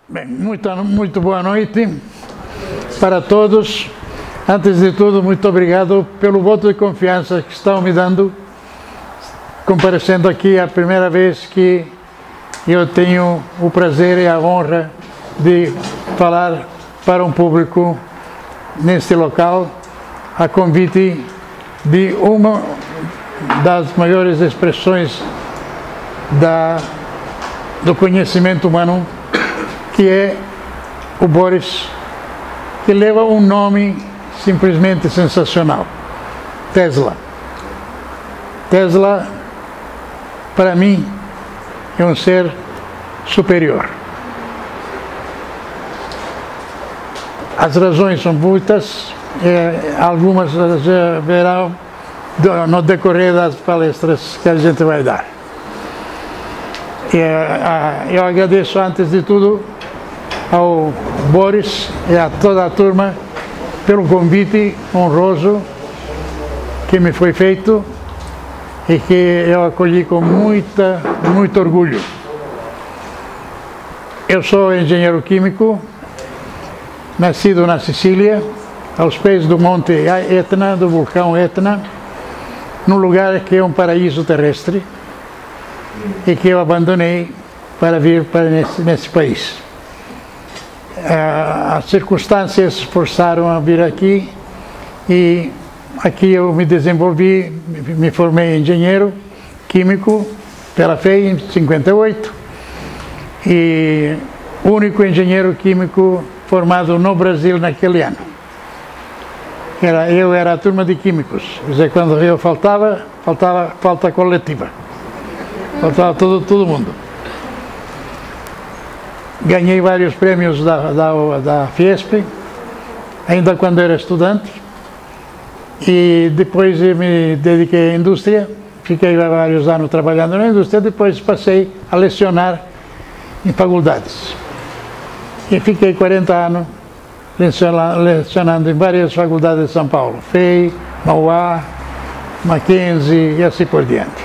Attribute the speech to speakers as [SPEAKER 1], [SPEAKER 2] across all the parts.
[SPEAKER 1] Bem, muito boa noite para todos. Antes de tudo, muito obrigado pelo voto de confiança que estão me dando, comparecendo aqui a primeira vez que eu tenho o prazer e a honra de falar para um público neste local, a convite de uma das maiores expressões do conhecimento humano, que é o Boris, que leva um nome simplesmente sensacional: Tesla. Tesla, para mim, é um ser superior. As razões são muitas, algumas já verão no decorrer das palestras que a gente vai dar. Eu agradeço, antes de tudo, ao Boris e a toda a turma pelo convite honroso que me foi feito e que eu acolhi com muito orgulho. Eu sou engenheiro químico, nascido na Sicília, aos pés do Monte Etna, do vulcão Etna, num lugar que é um paraíso terrestre e que eu abandonei para vir para nesse país. As circunstâncias forçaram a vir aqui e aqui eu me desenvolvi, me formei engenheiro químico pela FEI em 58 e único engenheiro químico formado no Brasil naquele ano. Eu era a turma de químicos, quer dizer, quando eu faltava falta coletiva, faltava todo mundo. Ganhei vários prêmios da Fiesp, ainda quando era estudante, e depois me dediquei à indústria, fiquei vários anos trabalhando na indústria, depois passei a lecionar em faculdades. E fiquei 40 anos lecionando em várias faculdades de São Paulo, FEI, Mauá, Mackenzie e assim por diante.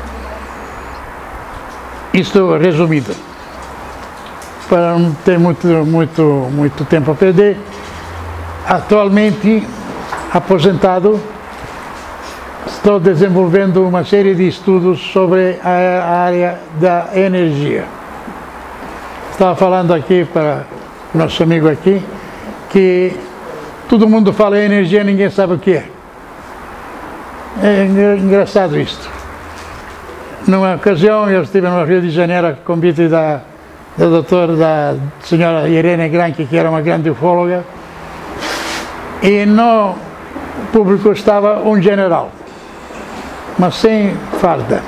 [SPEAKER 1] Isto resumido, para não ter muito tempo a perder. Atualmente, aposentado, estou desenvolvendo uma série de estudos sobre a área da energia. Estava falando aqui para o nosso amigo aqui, que todo mundo fala em energia, ninguém sabe o que é. É engraçado isto. Numa ocasião, eu estive no Rio de Janeiro a convite da senhora Irene Granchi, que era uma grande ufóloga, e no público estava um general, mas sem farda.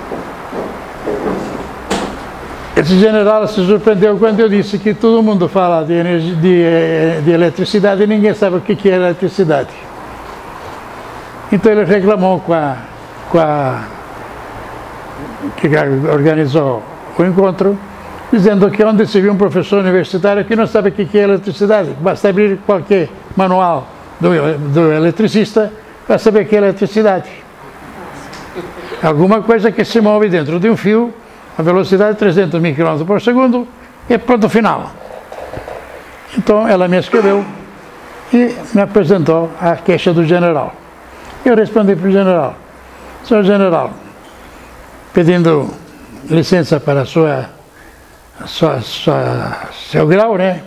[SPEAKER 1] Esse general se surpreendeu quando eu disse que todo mundo fala de energia, de eletricidade, e ninguém sabe o que é eletricidade. Então ele reclamou com a que organizou o encontro, dizendo que onde se viu um professor universitário que não sabe o que é eletricidade, basta abrir qualquer manual do eletricista para saber o que é eletricidade. Alguma coisa que se move dentro de um fio a velocidade de 300 mil km por segundo e pronto, final. Então ela me escreveu e me apresentou a queixa do general. Eu respondi para o general: senhor general, pedindo licença para seu grau, né?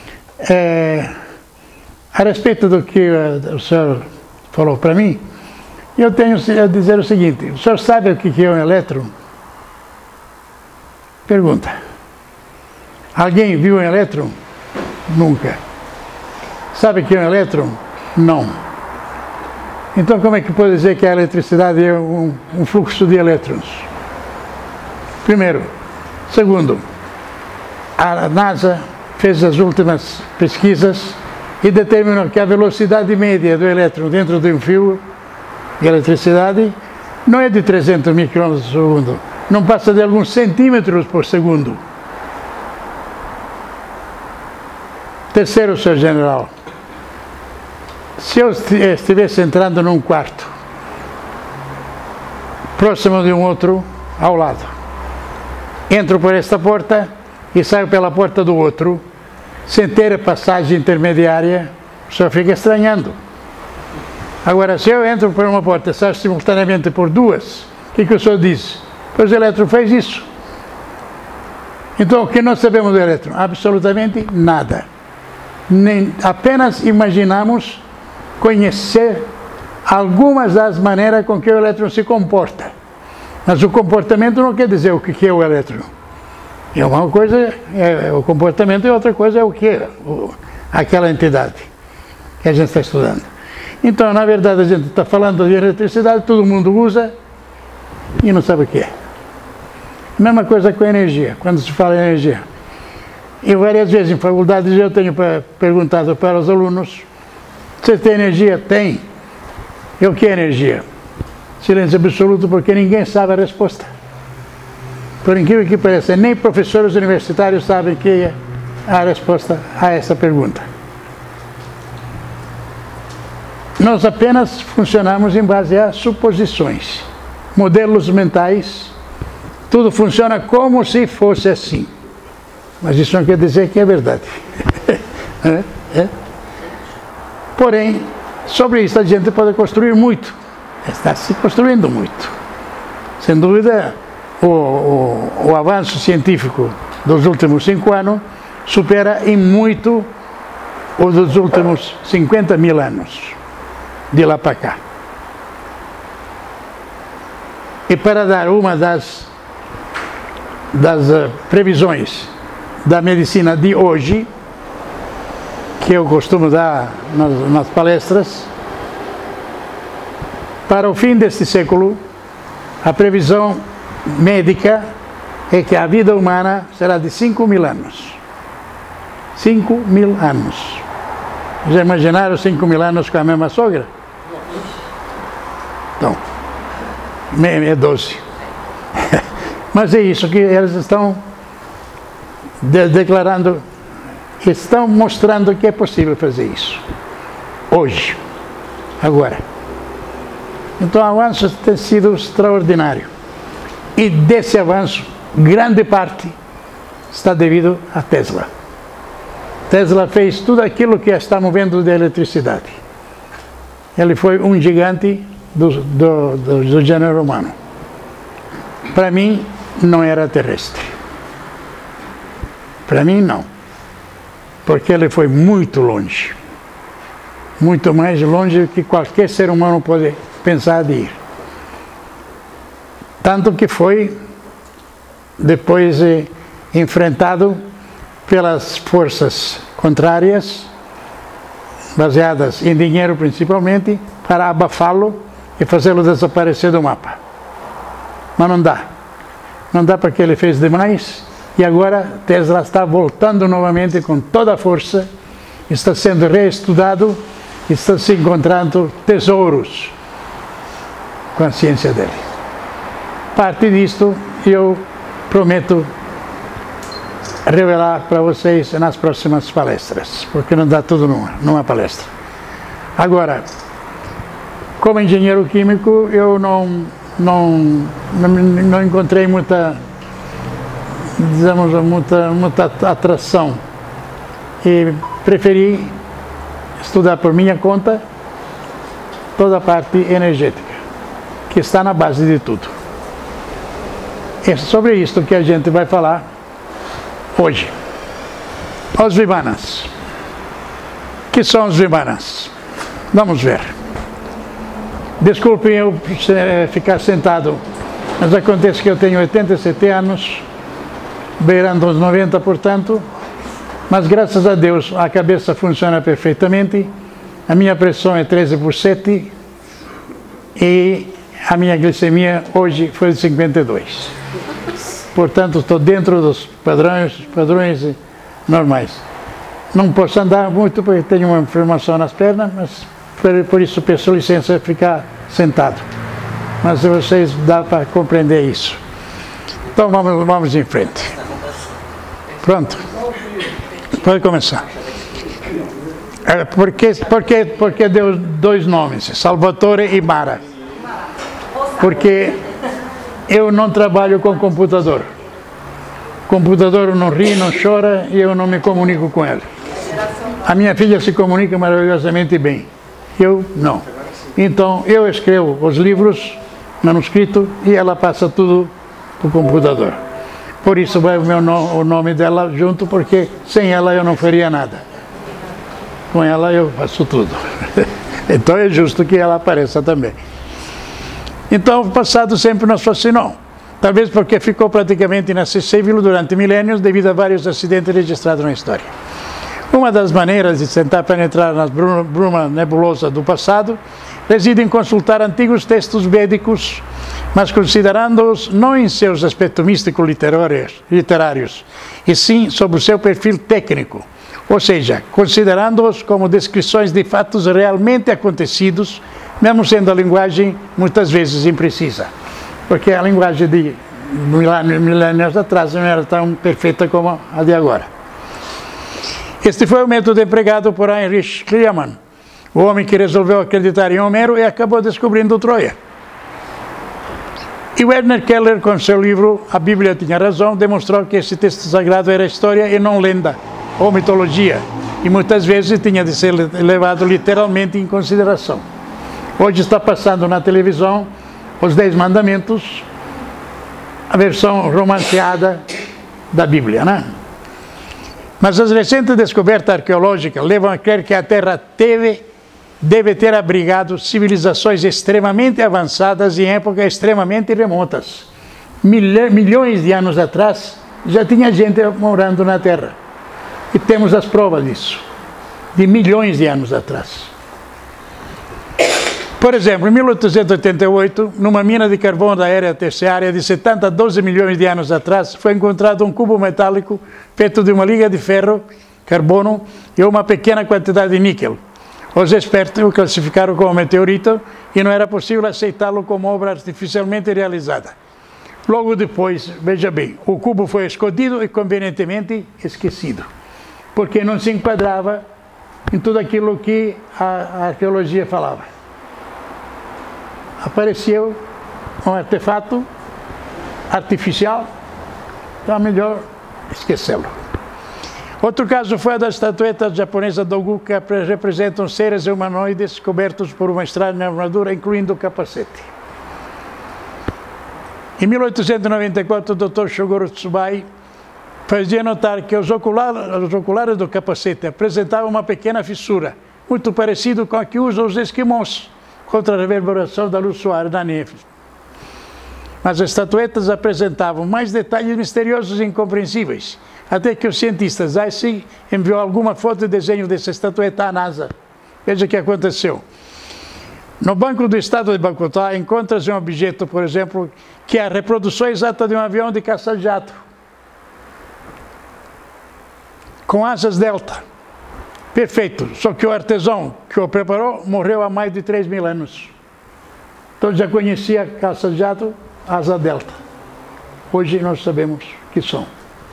[SPEAKER 1] A respeito do que o senhor falou para mim, eu tenho a dizer o seguinte: o senhor sabe o que é um elétron? Pergunta. Alguém viu um elétron? Nunca. Sabe o que é um elétron? Não. Então como é que pode dizer que a eletricidade é um fluxo de elétrons? Primeiro. Segundo, a NASA fez as últimas pesquisas e determinou que a velocidade média do elétron dentro de um fio de eletricidade não é de 300 mil km por segundo, não passa de alguns centímetros por segundo. Terceiro, senhor general, se eu estivesse entrando num quarto, próximo de um outro, ao lado, entro por esta porta e saio pela porta do outro, sem ter passagem intermediária, o senhor fica estranhando. Agora, se eu entro por uma porta e saio simultaneamente por duas, o que o senhor diz? Pois o elétron fez isso. Então, o que nós sabemos do elétron? Absolutamente nada. Apenas imaginamos conhecer algumas das maneiras com que o elétron se comporta. Mas o comportamento não quer dizer o que é o elétron. É uma coisa, o comportamento, e outra coisa é o que é aquela entidade que a gente está estudando. Então, na verdade, a gente está falando de eletricidade, todo mundo usa e não sabe o que é. Mesma coisa com a energia, quando se fala em energia. E várias vezes em faculdades eu tenho perguntado para os alunos: você tem energia? Tem. E o que é energia? Silêncio absoluto, porque ninguém sabe a resposta. Por incrível que pareça, nem professores universitários sabem que é a resposta a essa pergunta. Nós apenas funcionamos em base a suposições, modelos mentais, tudo funciona como se fosse assim. Mas isso não quer dizer que é verdade. Porém, sobre isso a gente pode construir muito. Está se construindo muito. Sem dúvida, o avanço científico dos últimos 5 anos supera em muito o dos últimos 50 mil anos, de lá para cá. E para dar uma das previsões da medicina de hoje, que eu costumo dar nas palestras, para o fim deste século, a previsão médica é que a vida humana será de 5 mil anos. 5 mil anos. Já imaginaram 5 mil anos com a mesma sogra? Então, é 12. Mas é isso que eles estão declarando, estão mostrando que é possível fazer isso. Hoje. Agora. Então, o avanço tem sido extraordinário. E desse avanço, grande parte está devido a Tesla. Tesla fez tudo aquilo que estamos vendo de eletricidade. Ele foi um gigante do gênero humano. Para mim, não era terrestre. Para mim, não. Porque ele foi muito longe. Muito mais longe do que qualquer ser humano pode pensar de ir. Tanto que foi depois enfrentado pelas forças contrárias, baseadas em dinheiro principalmente, para abafá-lo e fazê-lo desaparecer do mapa. Mas não dá. Não dá porque ele fez demais e agora Tesla está voltando novamente com toda a força, está sendo reestudado, está se encontrando tesouros com a ciência dele. Parte disto eu prometo revelar para vocês nas próximas palestras, porque não dá tudo numa palestra. Agora, como engenheiro químico, eu não encontrei muita atração e preferi estudar por minha conta toda a parte energética, que está na base de tudo. É sobre isso que a gente vai falar hoje. Os Vimanas. O que são os Vimanas? Vamos ver. Desculpem eu ficar sentado, mas acontece que eu tenho 87 anos, beirando os 90, portanto, mas graças a Deus a cabeça funciona perfeitamente, a minha pressão é 13/7 e a minha glicemia hoje foi de 52. Portanto, estou dentro dos padrões normais. Não posso andar muito porque tenho uma inflamação nas pernas, mas por isso peço licença de ficar sentado. Mas vocês dá para compreender isso. Então vamos em frente. Pronto? Pode começar. Por que deu 2 nomes, Salvatore e Mara? Porque eu não trabalho com computador. O computador não ri, não chora e eu não me comunico com ele. A minha filha se comunica maravilhosamente bem. Eu não. Então, eu escrevo os livros, manuscrito, e ela passa tudo para o computador. Por isso vai o nome dela junto, porque sem ela eu não faria nada. Com ela eu faço tudo. Então é justo que ela apareça também. Então o passado sempre nos fascinou. Talvez porque ficou praticamente inacessível durante milênios devido a vários acidentes registrados na história. Uma das maneiras de tentar penetrar na bruma nebulosa do passado reside em consultar antigos textos védicos, mas considerando-os não em seus aspectos místico-literários, e sim sobre o seu perfil técnico, ou seja, considerando-os como descrições de fatos realmente acontecidos, mesmo sendo a linguagem muitas vezes imprecisa, porque a linguagem de milênios atrás não era tão perfeita como a de agora. Este foi o método empregado por Heinrich Schliemann, o homem que resolveu acreditar em Homero e acabou descobrindo Troia. E Werner Keller, com seu livro A Bíblia Tinha Razão, demonstrou que esse texto sagrado era história e não lenda ou mitologia, e muitas vezes tinha de ser levado literalmente em consideração. Hoje está passando na televisão os 10 Mandamentos, a versão romanceada da Bíblia, né? Mas as recentes descobertas arqueológicas levam a crer que a Terra deve ter abrigado civilizações extremamente avançadas em épocas extremamente remotas. Milhões de anos atrás já tinha gente morando na Terra. E temos as provas disso, de milhões de anos atrás. Por exemplo, em 1888, numa mina de carvão da era terciária de 70 a 12 milhões de anos atrás, foi encontrado um cubo metálico feito de uma liga de ferro, carbono e uma pequena quantidade de níquel. Os expertos o classificaram como meteorito e não era possível aceitá-lo como obra artificialmente realizada. Logo depois, veja bem, o cubo foi escondido e convenientemente esquecido, porque não se enquadrava em tudo aquilo que a arqueologia falava. Apareceu um artefato artificial, então é melhor esquecê-lo. Outro caso foi a da estatueta japonesa Dogu, que representam seres humanoides cobertos por uma estranha armadura, incluindo o capacete. Em 1894, o Dr. Shogoro Tsubai fazia notar que os oculares do capacete apresentavam uma pequena fissura, muito parecido com a que usam os esquimós contra a reverberação da luz solar da neve. Mas as estatuetas apresentavam mais detalhes misteriosos e incompreensíveis, até que o cientista Zeiss enviou alguma foto de desenho dessa estatueta à NASA. Veja o que aconteceu. No Banco do Estado de Bogotá encontra-se um objeto, por exemplo, que é a reprodução exata de um avião de caça-jato, com asas delta. Perfeito, só que o artesão que o preparou morreu há mais de 3.000 anos. Então já conhecia caça-jato, asa delta. Hoje nós sabemos que são.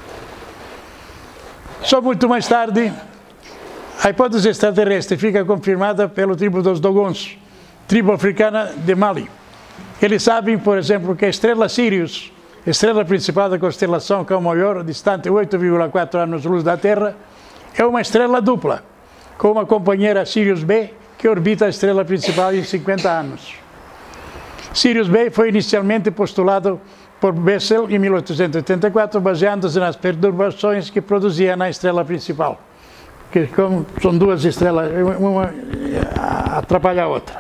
[SPEAKER 1] Só muito mais tarde, a hipótese extraterrestre fica confirmada pelo tribo dos Dogons, tribo africana de Mali. Eles sabem, por exemplo, que a estrela Sirius, estrela principal da constelação Camaior, distante 8,4 anos-luz da Terra, é uma estrela dupla, com uma companheira Sirius B, que orbita a estrela principal em 50 anos. Sirius B foi inicialmente postulado por Bessel em 1884, baseando-se nas perturbações que produzia na estrela principal. Porque como são duas estrelas, uma atrapalha a outra.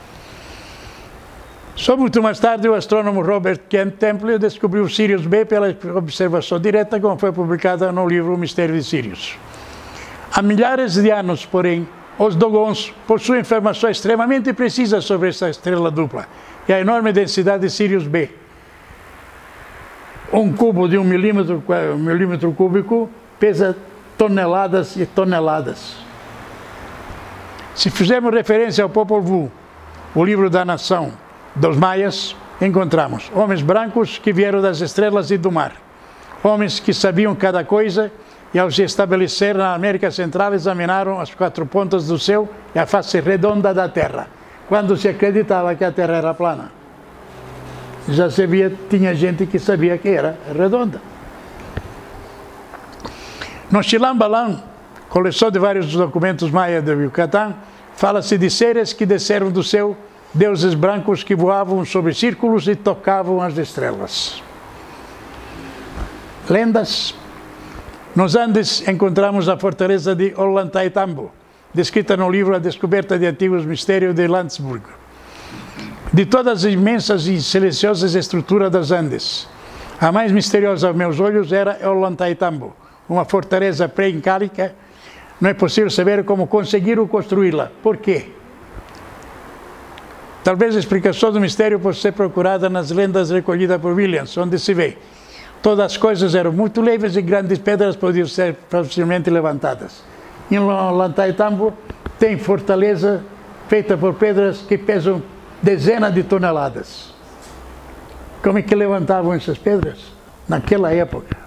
[SPEAKER 1] Só muito mais tarde, o astrônomo Robert Kent Temple descobriu Sirius B pela observação direta, como foi publicada no livro O Mistério de Sirius. Há milhares de anos, porém, os Dogons possuem informações extremamente precisas sobre essa estrela dupla e a enorme densidade de Sirius B. Um cubo de 1 milímetro cúbico pesa toneladas e toneladas. Se fizermos referência ao Popol Vuh, o livro da nação dos maias, encontramos homens brancos que vieram das estrelas e do mar, homens que sabiam cada coisa e, ao se estabelecer na América Central, examinaram as 4 pontas do céu e a face redonda da Terra, quando se acreditava que a Terra era plana. Já se via, tinha gente que sabia que era redonda. No Chilambalam, coleção de vários documentos maia de Yucatán, fala-se de seres que desceram do céu, deuses brancos que voavam sobre círculos e tocavam as estrelas. Lendas. Nos Andes encontramos a fortaleza de Ollantaytambo, descrita no livro A Descoberta de Antigos Mistérios de Landsberg. De todas as imensas e silenciosas estruturas das Andes, a mais misteriosa aos meus olhos era Ollantaytambo, uma fortaleza pré-incálica. Não é possível saber como conseguiram construí-la. Por quê? Talvez a explicação do mistério possa ser procurada nas lendas recolhidas por Williams, onde se vê: todas as coisas eram muito leves e grandes pedras podiam ser facilmente levantadas. Em Ollantaytambo tem fortaleza feita por pedras que pesam dezenas de toneladas. Como é que levantavam essas pedras? Naquela época.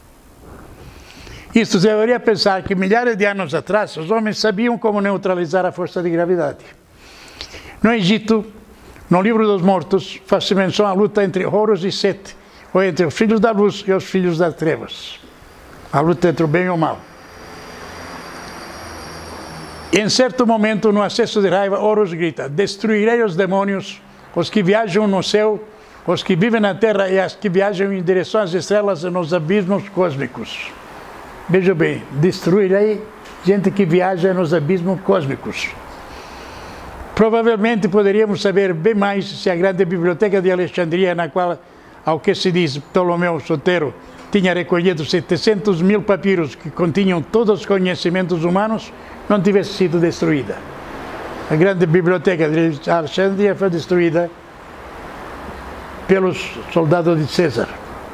[SPEAKER 1] Isto deveria pensar que milhares de anos atrás os homens sabiam como neutralizar a força de gravidade. No Egito, no livro dos mortos, faz-se menção à luta entre Horus e Sete, ou entre os filhos da luz e os filhos das trevas. A luta entre o bem e o mal. Em certo momento, no acesso de raiva, Horus grita: destruirei os demônios, os que viajam no céu, os que vivem na terra e as que viajam em direção às estrelas e nos abismos cósmicos. Veja bem, destruirei gente que viaja nos abismos cósmicos. Provavelmente poderíamos saber bem mais se a grande biblioteca de Alexandria, na qual, ao que se diz, Ptolomeu Sotero tinha recolhido 700 mil papiros que continham todos os conhecimentos humanos, não tivesse sido destruída. A grande biblioteca de Alexandria foi destruída pelos soldados de César.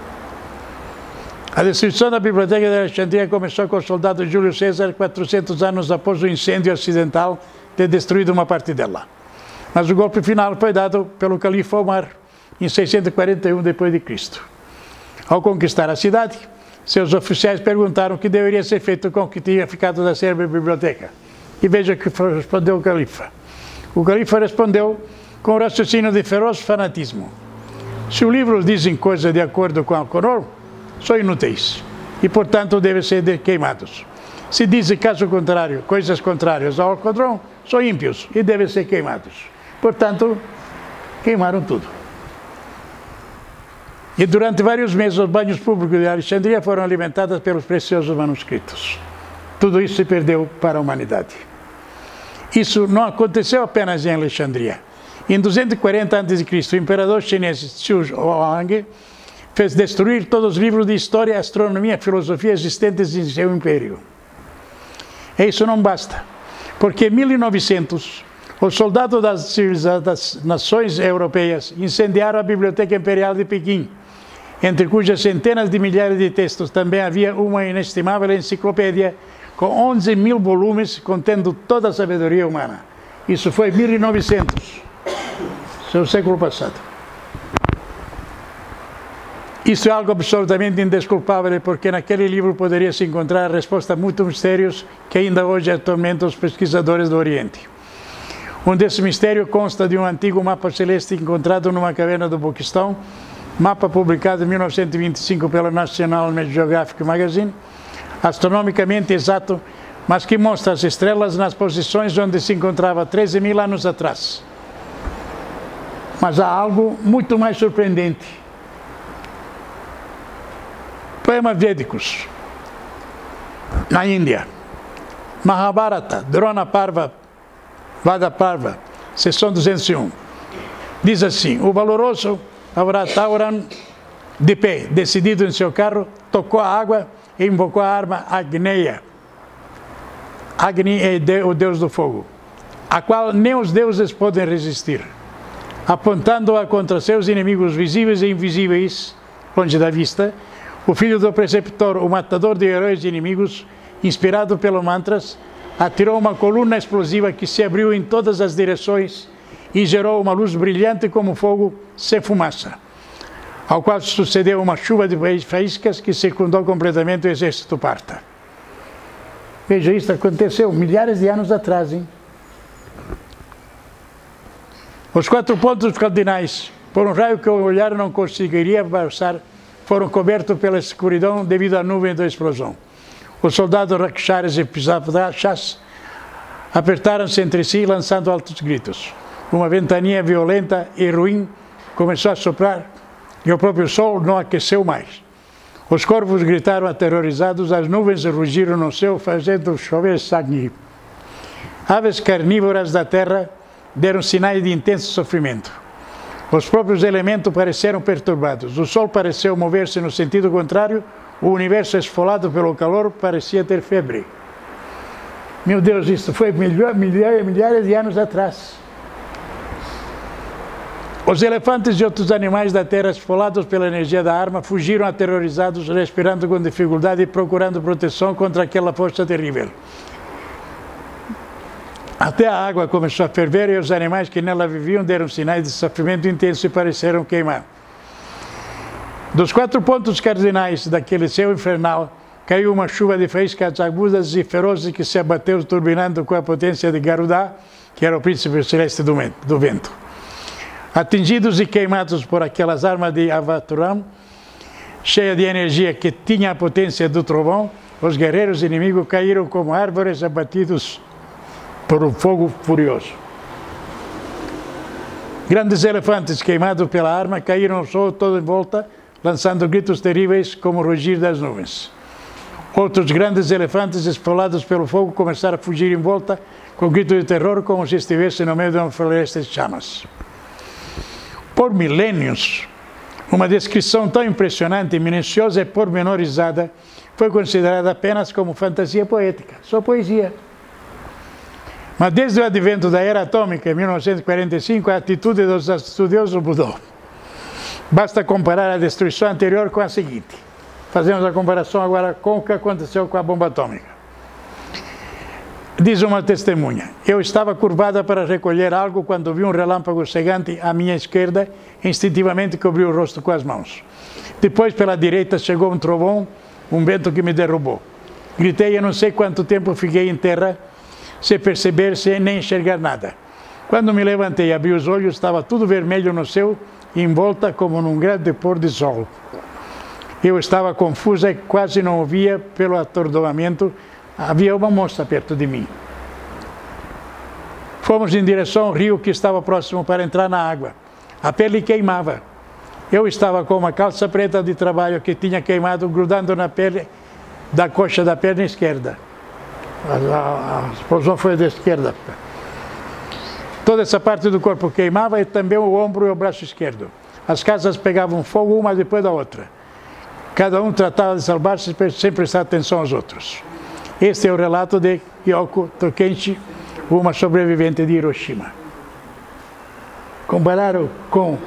[SPEAKER 1] A destruição da biblioteca de Alexandria começou com o soldado Júlio César, 400 anos após o incêndio acidental ter destruído uma parte dela. Mas o golpe final foi dado pelo califa Omar em 641 d.C. Ao conquistar a cidade, seus oficiais perguntaram o que deveria ser feito com o que tinha ficado da célebre biblioteca. E veja o que respondeu o califa. O califa respondeu com um raciocínio de feroz fanatismo: se os livros dizem coisas de acordo com o Alcorão, são inúteis e, portanto, devem ser queimados. Se dizem, caso contrário, coisas contrárias ao Alcorão, são ímpios e devem ser queimados. Portanto, queimaram tudo. E durante vários meses, os banhos públicos de Alexandria foram alimentados pelos preciosos manuscritos. Tudo isso se perdeu para a humanidade. Isso não aconteceu apenas em Alexandria. Em 240 a.C., o imperador chinês Xu Huang fez destruir todos os livros de história, astronomia e filosofia existentes em seu império. E isso não basta, porque em 1900, os soldados das nações europeias incendiaram a Biblioteca Imperial de Pequim, entre cujas centenas de milhares de textos também havia uma inestimável enciclopédia com 11 mil volumes contendo toda a sabedoria humana. Isso foi em 1900, isso é o século passado. Isso é algo absolutamente indesculpável, porque naquele livro poderia se encontrar a resposta a muitos mistérios que ainda hoje atormentam os pesquisadores do Oriente. Um desses mistérios consta de um antigo mapa celeste encontrado numa caverna do Paquistão, mapa publicado em 1925 pela National Geographic Magazine, astronomicamente exato, mas que mostra as estrelas nas posições onde se encontrava 13 mil anos atrás. Mas há algo muito mais surpreendente. Poemas védicos. Na Índia. Mahabharata, Drona Parva, Vada Parva, seção 201. Diz assim: o valoroso Avratauran, de pé, decidido em seu carro, tocou a água e invocou a arma Agneya. Agni é o deus do fogo, a qual nem os deuses podem resistir, apontando-a contra seus inimigos visíveis e invisíveis, longe da vista. O filho do preceptor, o matador de heróis e inimigos, inspirado pelos mantras, atirou uma coluna explosiva que se abriu em todas as direções e gerou uma luz brilhante como fogo, sem fumaça, ao qual sucedeu uma chuva de faíscas que circundou completamente o exército parta. Veja, isso aconteceu milhares de anos atrás, hein? Os 4 pontos cardinais, por um raio que o olhar não conseguiria passar, foram cobertos pela escuridão devido à nuvem da explosão. Os soldados Rakshas e Pisapdachas apertaram-se entre si, lançando altos gritos. Uma ventania violenta e ruim começou a soprar e o próprio sol não aqueceu mais. Os corvos gritaram aterrorizados, as nuvens rugiram no céu, fazendo chover sangue. Aves carnívoras da terra deram sinais de intenso sofrimento. Os próprios elementos pareceram perturbados. O sol pareceu mover-se no sentido contrário, o universo esfolado pelo calor parecia ter febre. Meu Deus, isso foi milhares de anos atrás. Os elefantes e outros animais da terra, esfolados pela energia da arma, fugiram aterrorizados, respirando com dificuldade e procurando proteção contra aquela força terrível. Até a água começou a ferver e os animais que nela viviam deram sinais de sofrimento intenso e pareceram queimar. Dos 4 pontos cardinais daquele céu infernal, caiu uma chuva de faíscas agudas e ferozes que se abateu turbinando com a potência de Garuda, que era o príncipe celeste do vento. Atingidos e queimados por aquelas armas de Avaturam, cheia de energia que tinha a potência do trovão, os guerreiros inimigos caíram como árvores abatidos por um fogo furioso. Grandes elefantes queimados pela arma caíram ao sol todo em volta, lançando gritos terríveis como o rugir das nuvens. Outros grandes elefantes esfolados pelo fogo começaram a fugir em volta com gritos de terror como se estivessem no meio de uma floresta de chamas. Por milênios, uma descrição tão impressionante, minuciosa e pormenorizada foi considerada apenas como fantasia poética, só poesia. Mas desde o advento da era atômica, em 1945, a atitude dos estudiosos mudou. Basta comparar a destruição anterior com a seguinte. Fazemos a comparação agora com o que aconteceu com a bomba atômica. Diz uma testemunha: eu estava curvada para recolher algo quando vi um relâmpago cegante à minha esquerda, instintivamente cobri o rosto com as mãos. Depois, pela direita, chegou um trovão, um vento que me derrubou. Gritei e não sei quanto tempo fiquei em terra, sem perceber, sem nem enxergar nada. Quando me levantei e abri os olhos, estava tudo vermelho no céu, em volta como num grande pôr de sol. Eu estava confusa e quase não ouvia pelo atordoamento. Havia uma moça perto de mim. Fomos em direção ao rio que estava próximo para entrar na água. A pele queimava. Eu estava com uma calça preta de trabalho que tinha queimado, grudando na pele da coxa da perna esquerda. A explosão foi da esquerda. Toda essa parte do corpo queimava e também o ombro e o braço esquerdo. As casas pegavam fogo uma depois da outra. Cada um tratava de salvar-se sem prestar atenção aos outros. Este é o relato de Yoko Tokenchi, uma sobrevivente de Hiroshima. Compararam com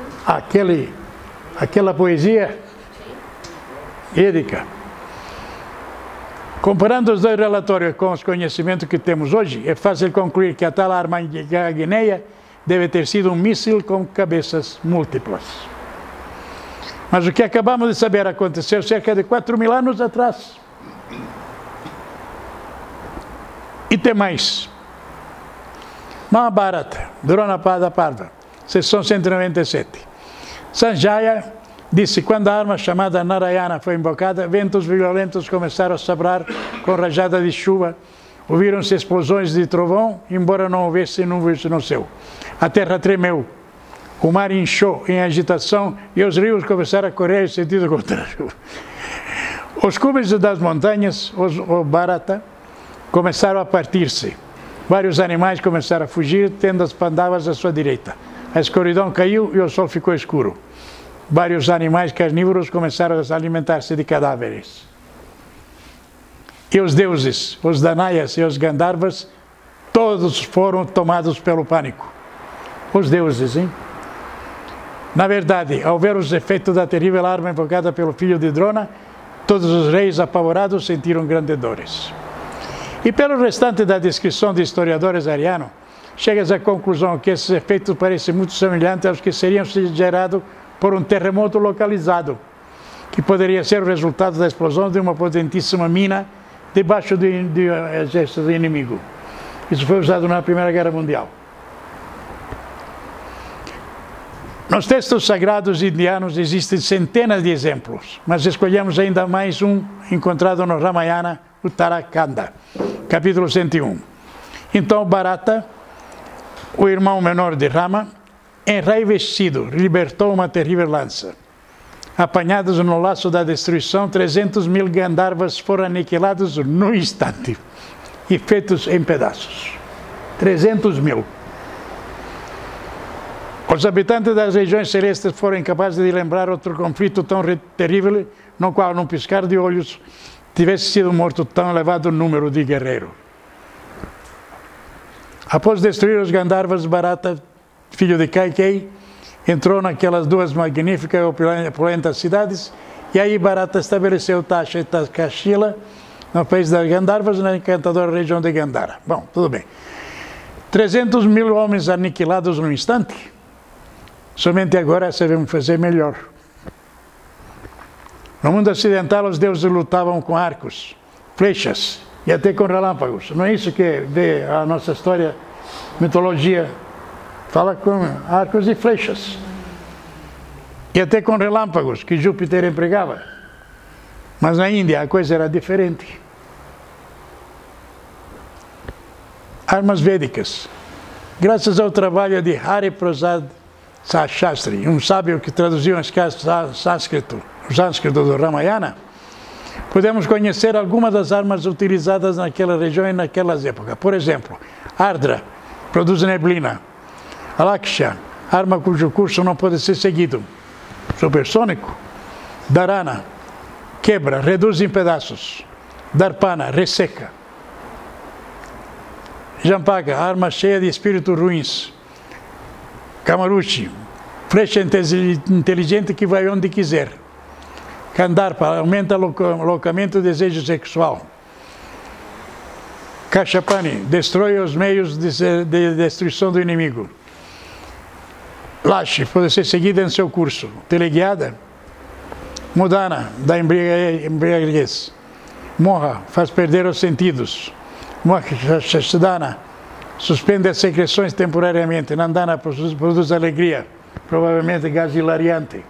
[SPEAKER 1] aquela poesia édica. Comparando os dois relatórios com os conhecimentos que temos hoje, é fácil concluir que a tal arma guineia deve ter sido um míssil com cabeças múltiplas. Mas o que acabamos de saber aconteceu cerca de 4.000 anos atrás. E tem mais. Mahabharata, Dronapada Parva, seção 197. Sanjaya disse: quando a arma chamada Narayana foi invocada, ventos violentos começaram a soprar com rajada de chuva. Ouviram-se explosões de trovão, embora não houvesse nuvens no céu. A terra tremeu, o mar inchou em agitação e os rios começaram a correr em sentido contrário. Os cumes das montanhas, o Bharata, começaram a partir-se. Vários animais começaram a fugir, tendo as pandavas à sua direita. A escuridão caiu e o sol ficou escuro. Vários animais carnívoros começaram a alimentar-se de cadáveres. E os deuses, os Danayas e os Gandharvas, todos foram tomados pelo pânico. Os deuses, hein? Na verdade, ao ver os efeitos da terrível arma invocada pelo filho de Drona, todos os reis apavorados sentiram grandes dores. E pelo restante da descrição de historiadores arianos, chega-se à conclusão que esses efeitos parecem muito semelhantes aos que seriam gerados por um terremoto localizado, que poderia ser o resultado da explosão de uma potentíssima mina debaixo do exército do inimigo. Isso foi usado na Primeira Guerra Mundial. Nos textos sagrados indianos existem centenas de exemplos, mas escolhemos ainda mais um encontrado no Ramayana Uttarakanda, capítulo 101. Então Bharata, o irmão menor de Rama, enraivecido, libertou uma terrível lança. Apanhados no laço da destruição, 300.000 Gandharvas foram aniquilados no instante e feitos em pedaços. 300.000. Os habitantes das regiões celestes foram incapazes de lembrar outro conflito tão terrível, no qual, num piscar de olhos, tivesse sido morto tão elevado número de guerreiros. Após destruir os Gandharvas, Bharata, filho de Kaikeyi, entrou naquelas duas magníficas e opulentas cidades, e aí Bharata estabeleceu Tasha e Takshila, no país das Gandharvas, na encantadora região de Gandhara. Bom, tudo bem. 300.000 homens aniquilados num instante? Somente agora sabemos fazer melhor. No mundo ocidental, os deuses lutavam com arcos, flechas e até com relâmpagos. Não é isso que vê a nossa história, mitologia, fala com arcos e flechas. E até com relâmpagos, que Júpiter empregava. Mas na Índia a coisa era diferente. Armas védicas. Graças ao trabalho de Hari Prasad Shastri, um sábio que traduziu o sânscrito do Ramayana, podemos conhecer algumas das armas utilizadas naquela região e naquelas épocas. Por exemplo, Ardra produz neblina. Alaksha, arma cujo curso não pode ser seguido. Supersônico. Dharana, quebra, reduz em pedaços. Darpana, resseca. Jampaka, arma cheia de espíritos ruins. Kamaruchi, flecha inteligente que vai onde quiser. Kandarpa, aumenta loucamente o desejo sexual. Kashapani, destrói os meios de destruição do inimigo. Lashi, pode ser seguida em seu curso. Teleguiada. Mudana, dá embriaguez. Moha, faz perder os sentidos. Mohashadana, suspende as secreções temporariamente. Nandana produz alegria, provavelmente gás hilariante.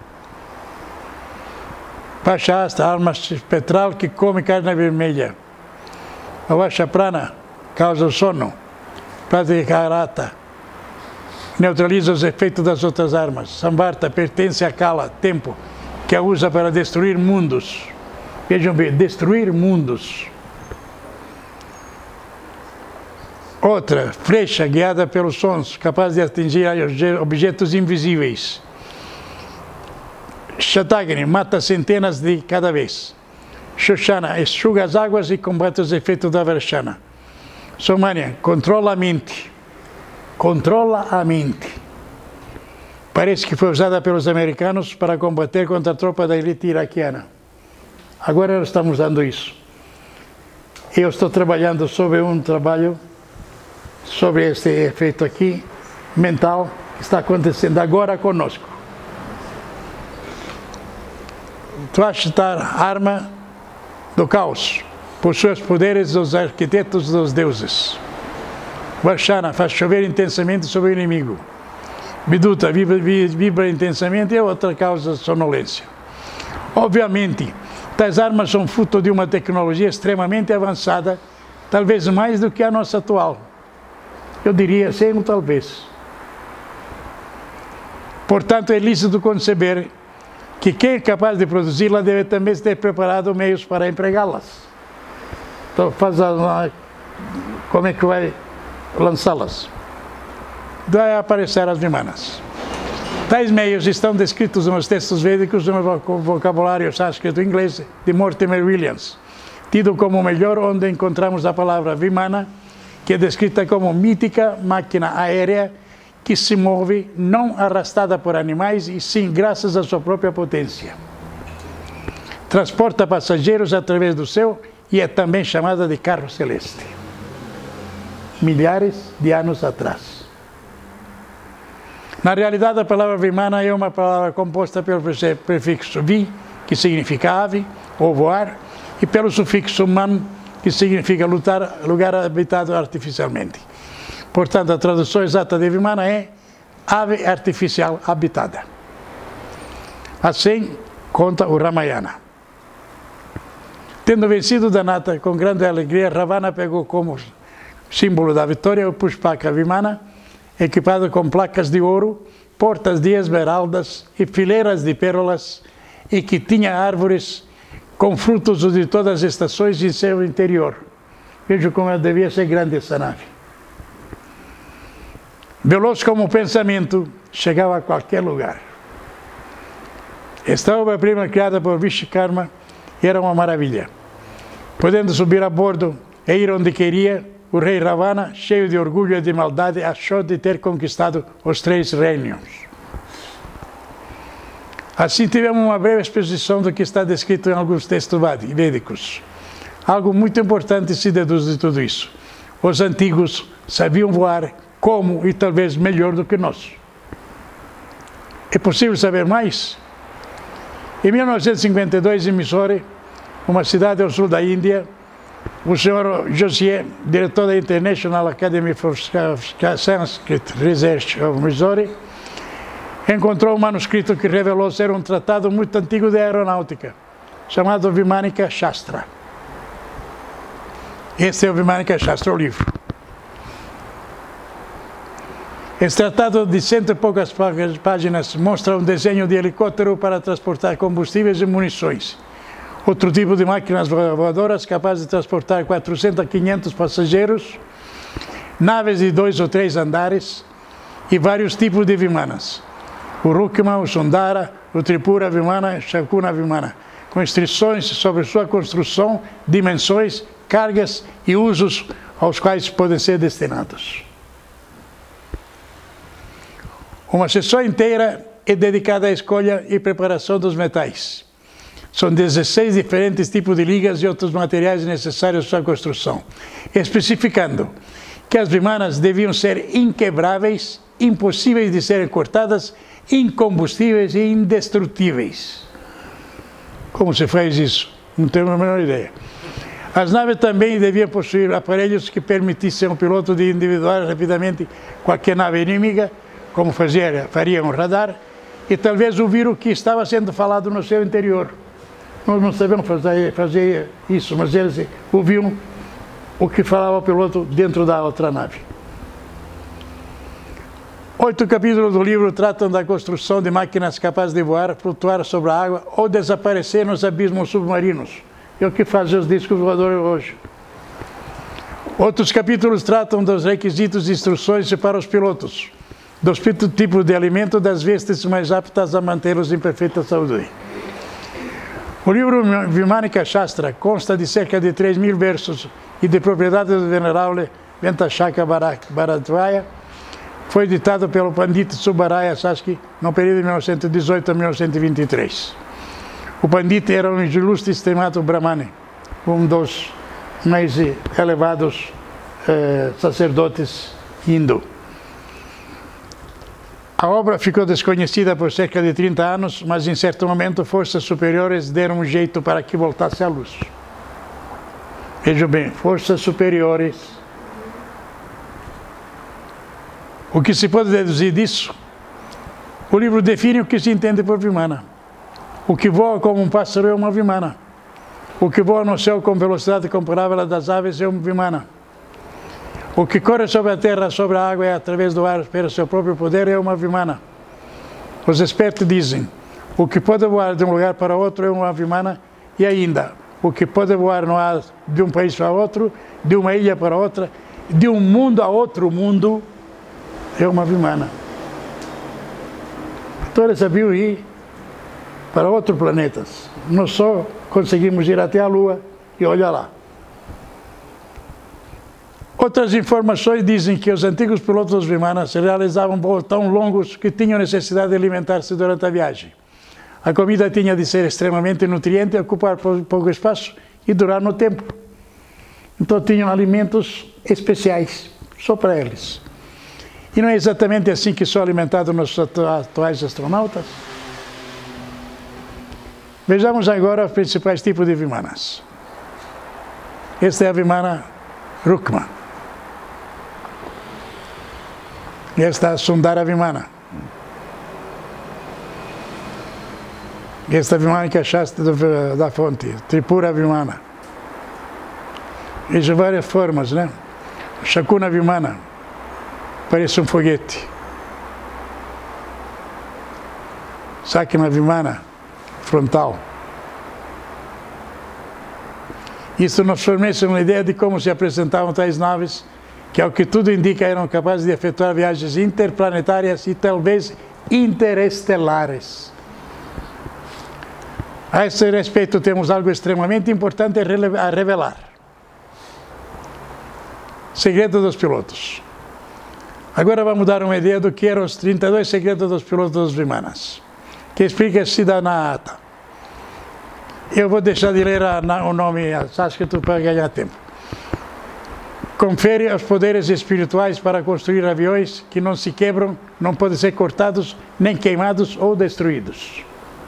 [SPEAKER 1] Pachasta, arma espectral que come carne vermelha. Avashaprana, causa o sono. Pratikarata, neutraliza os efeitos das outras armas. Samvarta, pertence a Kala, tempo, que a usa para destruir mundos. Vejam bem, destruir mundos. Outra, flecha guiada pelos sons, capaz de atingir objetos invisíveis. Shatagni, mata centenas de cada vez. Shoshana, enxuga as águas e combate os efeitos da Varshana. Somania, controla a mente. Controla a mente. Parece que foi usada pelos americanos para combater contra a tropa da elite iraquiana. Agora nós estamos usando isso. Eu estou trabalhando sobre um trabalho sobre este efeito aqui, mental, que está acontecendo agora conosco. Tvashtar, arma do caos, possui os poderes dos arquitetos dos deuses. Varshana, faz chover intensamente sobre o inimigo. Viduta, vibra intensamente, é outra causa sonolência. Obviamente, tais armas são fruto de uma tecnologia extremamente avançada, talvez mais do que a nossa atual. Eu diria sim, talvez. Portanto, é lícito conceber que quem é capaz de produzi-la deve também ter preparado meios para empregá-las. Então, como é que vai lançá-las? Vai aparecer as vimanas. Tais meios estão descritos nos textos védicos no vocabulário sânscrito inglês de Mortimer Williams, tido como o melhor, onde encontramos a palavra vimana, que é descrita como mítica máquina aérea que se move não arrastada por animais e sim graças à sua própria potência. Transporta passageiros através do céu e é também chamada de carro celeste. Milhares de anos atrás. Na realidade, a palavra vimana é uma palavra composta pelo prefixo vi, que significa ave ou voar, e pelo sufixo man, que significa lugar habitado artificialmente. Portanto, a tradução exata de vimana é ave artificial habitada. Assim conta o Ramayana. Tendo vencido Dhanata com grande alegria, Ravana pegou como símbolo da vitória o Pushpaka Vimana, equipado com placas de ouro, portas de esmeraldas e fileiras de pérolas, e que tinha árvores com frutos de todas as estações em seu interior. Veja como devia ser grande essa nave. Veloz como o pensamento, chegava a qualquer lugar. Esta obra-prima criada por Vishwakarma era uma maravilha. Podendo subir a bordo e ir onde queria, o rei Ravana, cheio de orgulho e de maldade, achou de ter conquistado os 3 reinos. Assim tivemos uma breve exposição do que está descrito em alguns textos védicos. Algo muito importante se deduz de tudo isso. Os antigos sabiam voar como e talvez melhor do que nós. É possível saber mais? Em 1952, em Mysore, uma cidade ao sul da Índia, o senhor Jossier, diretor da International Academy for Sanskrit Research of Mysore, encontrou um manuscrito que revelou ser um tratado muito antigo de aeronáutica, chamado Vimanika Shastra. Este é o Vimanika Shastra, o livro. Esse tratado de 100 e poucas páginas mostra um desenho de helicóptero para transportar combustíveis e munições. Outro tipo de máquinas voadoras capazes de transportar 400 a 500 passageiros, naves de 2 ou 3 andares e vários tipos de vimanas. O Rukma, o Sundara, o Tripura Vimana, o Shakuna Vimana, com instruções sobre sua construção, dimensões, cargas e usos aos quais podem ser destinados. Uma sessão inteira é dedicada à escolha e preparação dos metais. São 16 diferentes tipos de ligas e outros materiais necessários para a construção, especificando que as vimanas deviam ser inquebráveis, impossíveis de serem cortadas, incombustíveis e indestrutíveis. Como se faz isso? Não tenho a menor ideia. As naves também deviam possuir aparelhos que permitissem ao piloto de individuar rapidamente qualquer nave inimiga, como faria um radar, e talvez ouvir o que estava sendo falado no seu interior. Nós não sabemos fazer isso, mas eles ouviam o que falava o piloto dentro da outra nave. 8 capítulos do livro tratam da construção de máquinas capazes de voar, flutuar sobre a água ou desaparecer nos abismos submarinos. É o que fazem os discos voadores hoje. Outros capítulos tratam dos requisitos e instruções para os pilotos, dos tipos de alimento, das vestes mais aptas a mantê-los em perfeita saúde. O livro Vimanika Shastra consta de cerca de 3.000 versos e de propriedade do venerável Ventashaka Bharadvaja. Foi editado pelo Pandit Subbaraya Saski no período de 1918 a 1923. O Pandit era um ilustre estimado Brahmane, um dos mais elevados sacerdotes hindu. A obra ficou desconhecida por cerca de 30 anos, mas em certo momento forças superiores deram um jeito para que voltasse à luz. Vejam bem, forças superiores. O que se pode deduzir disso? O livro define o que se entende por Vimana. O que voa como um pássaro é uma Vimana. O que voa no céu com velocidade comparável à das aves é um Vimana. O que corre sobre a terra, sobre a água e através do ar pelo seu próprio poder é uma Vimana. Os expertos dizem, o que pode voar de um lugar para outro é uma Vimana, e ainda, o que pode voar no ar de um país para outro, de uma ilha para outra, de um mundo a outro mundo, é uma Vimana. Então eles sabiam ir para outros planetas. Nós só conseguimos ir até a Lua e olha lá. Outras informações dizem que os antigos pilotos dos Vimanas realizavam voos tão longos que tinham necessidade de alimentar-se durante a viagem. A comida tinha de ser extremamente nutriente, ocupar pouco espaço e durar no tempo. Então tinham alimentos especiais, só para eles. E não é exatamente assim que são alimentados os atuais astronautas? Vejamos agora os principais tipos de Vimanas. Esta é a Vimana Rukma. Esta é a Sundara Vimana. Esta Vimana que achaste da fonte, Tripura Vimana. E de várias formas, né? Shakuna Vimana, parece um foguete. Sakina Vimana, frontal. Isso nos fornece uma ideia de como se apresentavam tais naves, que ao que tudo indica eram capazes de efetuar viagens interplanetárias e talvez interestelares. A esse respeito temos algo extremamente importante a revelar. Segredo dos pilotos. Agora vamos dar uma ideia do que eram os 32 segredos dos pilotos dos Vimanas, que explica-se na ata. Eu vou deixar de ler o nome sânscrito para ganhar tempo. Confere os poderes espirituais para construir aviões que não se quebram, não podem ser cortados, nem queimados ou destruídos.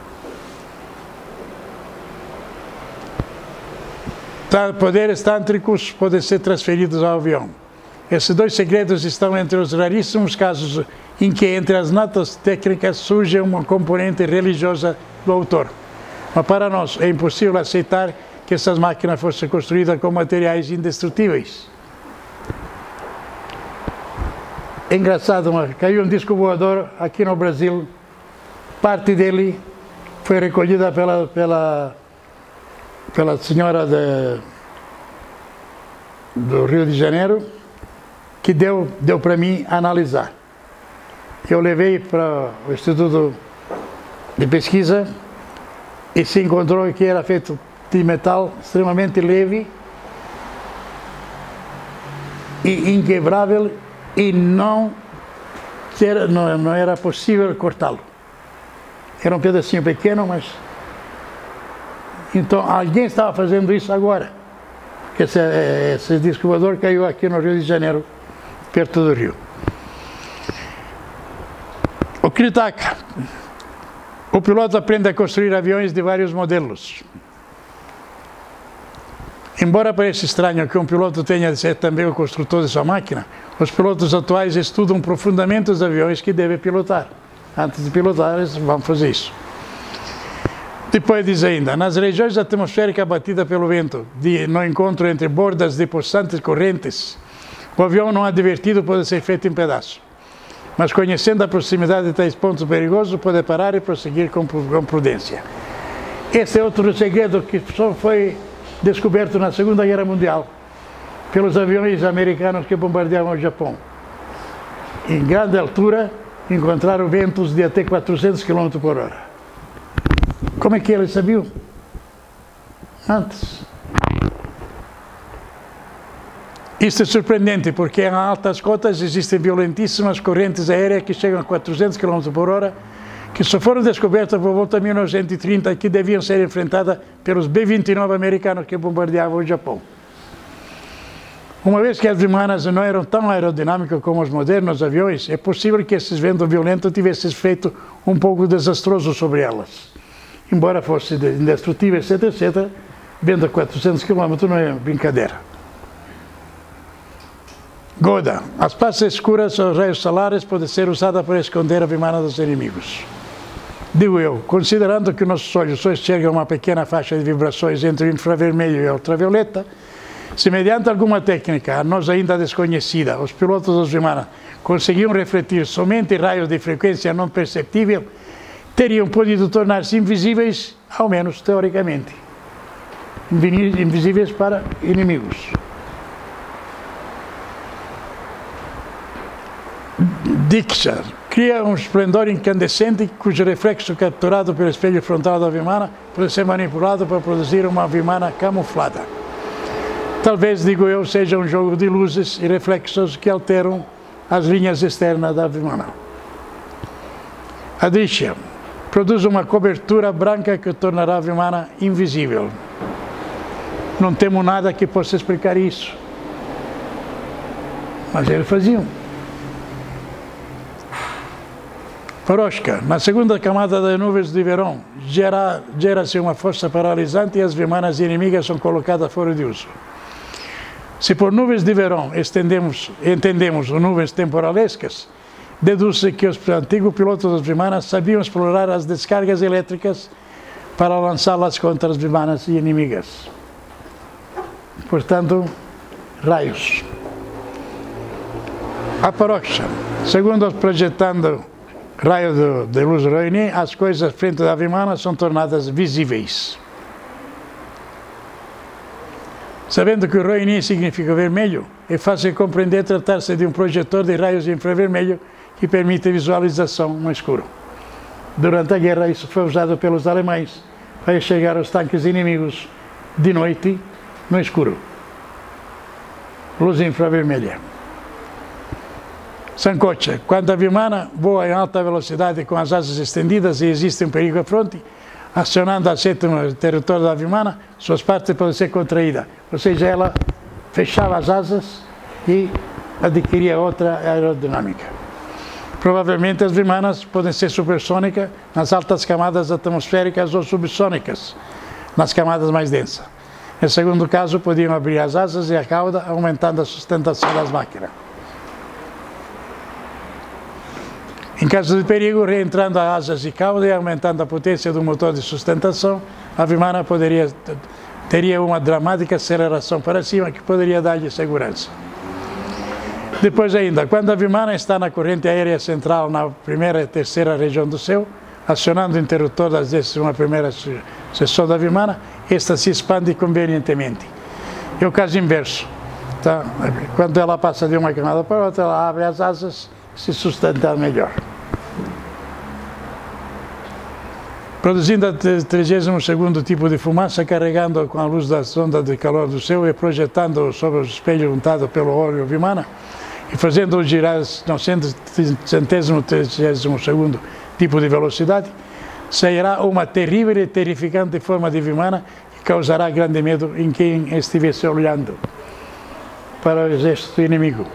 [SPEAKER 1] Poderes tântricos podem ser transferidos ao avião. Esses dois segredos estão entre os raríssimos casos em que entre as notas técnicas surge uma componente religiosa do autor. Mas para nós é impossível aceitar que essas máquinas fossem construídas com materiais indestrutíveis. É engraçado, mas caiu um disco voador aqui no Brasil, parte dele foi recolhida pela senhora do Rio de Janeiro, que deu para mim analisar. Eu levei para o Instituto de Pesquisa e se encontrou que era feito de metal extremamente leve e inquebrável e não era possível cortá-lo. Era um pedacinho pequeno, mas... Então, alguém estava fazendo isso agora. Esse disco voador caiu aqui no Rio de Janeiro, perto do Rio. O Kritaka. O piloto aprende a construir aviões de vários modelos. Embora pareça estranho que um piloto tenha de ser também o construtor de sua máquina, os pilotos atuais estudam profundamente os aviões que devem pilotar. Antes de pilotar, eles vão fazer isso. Depois diz ainda, nas regiões atmosféricas batidas pelo vento, no encontro entre bordas de possantes correntes, o avião não advertido pode ser feito em pedaços. Mas conhecendo a proximidade de tais pontos perigosos, pode parar e prosseguir com prudência. Esse é outro segredo que só foi descoberto na Segunda Guerra Mundial, pelos aviões americanos que bombardeavam o Japão. Em grande altura, encontraram ventos de até 400 km por hora. Como é que eles sabiam? Antes. Isso é surpreendente, porque em altas cotas existem violentíssimas correntes aéreas que chegam a 400 km por hora, que só foram descobertas por volta de 1930 e que deviam ser enfrentadas pelos B-29 americanos que bombardeavam o Japão. Uma vez que as Vimanas não eram tão aerodinâmicas como os modernos aviões, é possível que esses ventos violentos tivessem feito um pouco desastroso sobre elas. Embora fosse indestrutível, etc., etc., vento a 400 km não é brincadeira. Goda. As partes escuras aos raios solares podem ser usadas para esconder a Vimana dos inimigos. Digo eu, considerando que nossos olhos só enxergam uma pequena faixa de vibrações entre o infravermelho e a ultravioleta, se mediante alguma técnica, a nós ainda desconhecida, os pilotos dos Vimana conseguiam refletir somente raios de frequência não perceptível, teriam podido tornar-se invisíveis, ao menos teoricamente, invisíveis para inimigos. Diksha cria um esplendor incandescente cujo reflexo capturado pelo espelho frontal da Vimana pode ser manipulado para produzir uma Vimana camuflada. Talvez, digo eu, seja um jogo de luzes e reflexos que alteram as linhas externas da Vimana. Adrisha produz uma cobertura branca que tornará a Vimana invisível. Não temos nada que possa explicar isso. Mas eles faziam. Paroshka, na segunda camada das nuvens de verão, gera-se uma força paralisante e as Vimanas inimigas são colocadas fora de uso. Se por nuvens de verão entendemos nuvens temporalescas, deduz-se que os antigos pilotos das Vimanas sabiam explorar as descargas elétricas para lançá-las contra as vimanas inimigas. Portanto, raios. A paróquia, segundo projetando raio de luz Roini, as coisas frente da vimana são tornadas visíveis. Sabendo que o Roini significa vermelho, é fácil compreender tratar-se de um projetor de raios infravermelho que permite visualização no escuro. Durante a guerra, isso foi usado pelos alemães para enxergar os tanques inimigos de noite no escuro. Luz infravermelha. Sancocha. Quando a vimana voa em alta velocidade com as asas estendidas e existe um perigo à fronte, acionando a seta no território da vimana, suas partes podem ser contraídas. Ou seja, ela fechava as asas e adquiria outra aerodinâmica. Provavelmente as vimanas podem ser supersônicas nas altas camadas atmosféricas ou subsônicas nas camadas mais densas. No segundo caso, podiam abrir as asas e a cauda, aumentando a sustentação das máquinas. Em caso de perigo, reentrando as asas e cauda e aumentando a potência do motor de sustentação, a vimana teria uma dramática aceleração para cima que poderia dar-lhe segurança. Depois ainda, quando a vimana está na corrente aérea central na primeira e terceira região do céu, acionando o interruptor das vezes uma primeira seção da vimana, esta se expande convenientemente. É o caso inverso. Tá? Quando ela passa de uma camada para outra, ela abre as asas e se sustenta melhor. Produzindo o 32º tipo de fumaça, carregando com a luz da sonda de calor do céu e projetando sobre o espelho untado pelo óleo vimana, e fazendo-o girar no 132º tipo de velocidade, sairá uma terrível e terrificante forma de vimana que causará grande medo em quem estivesse olhando para o exército inimigo.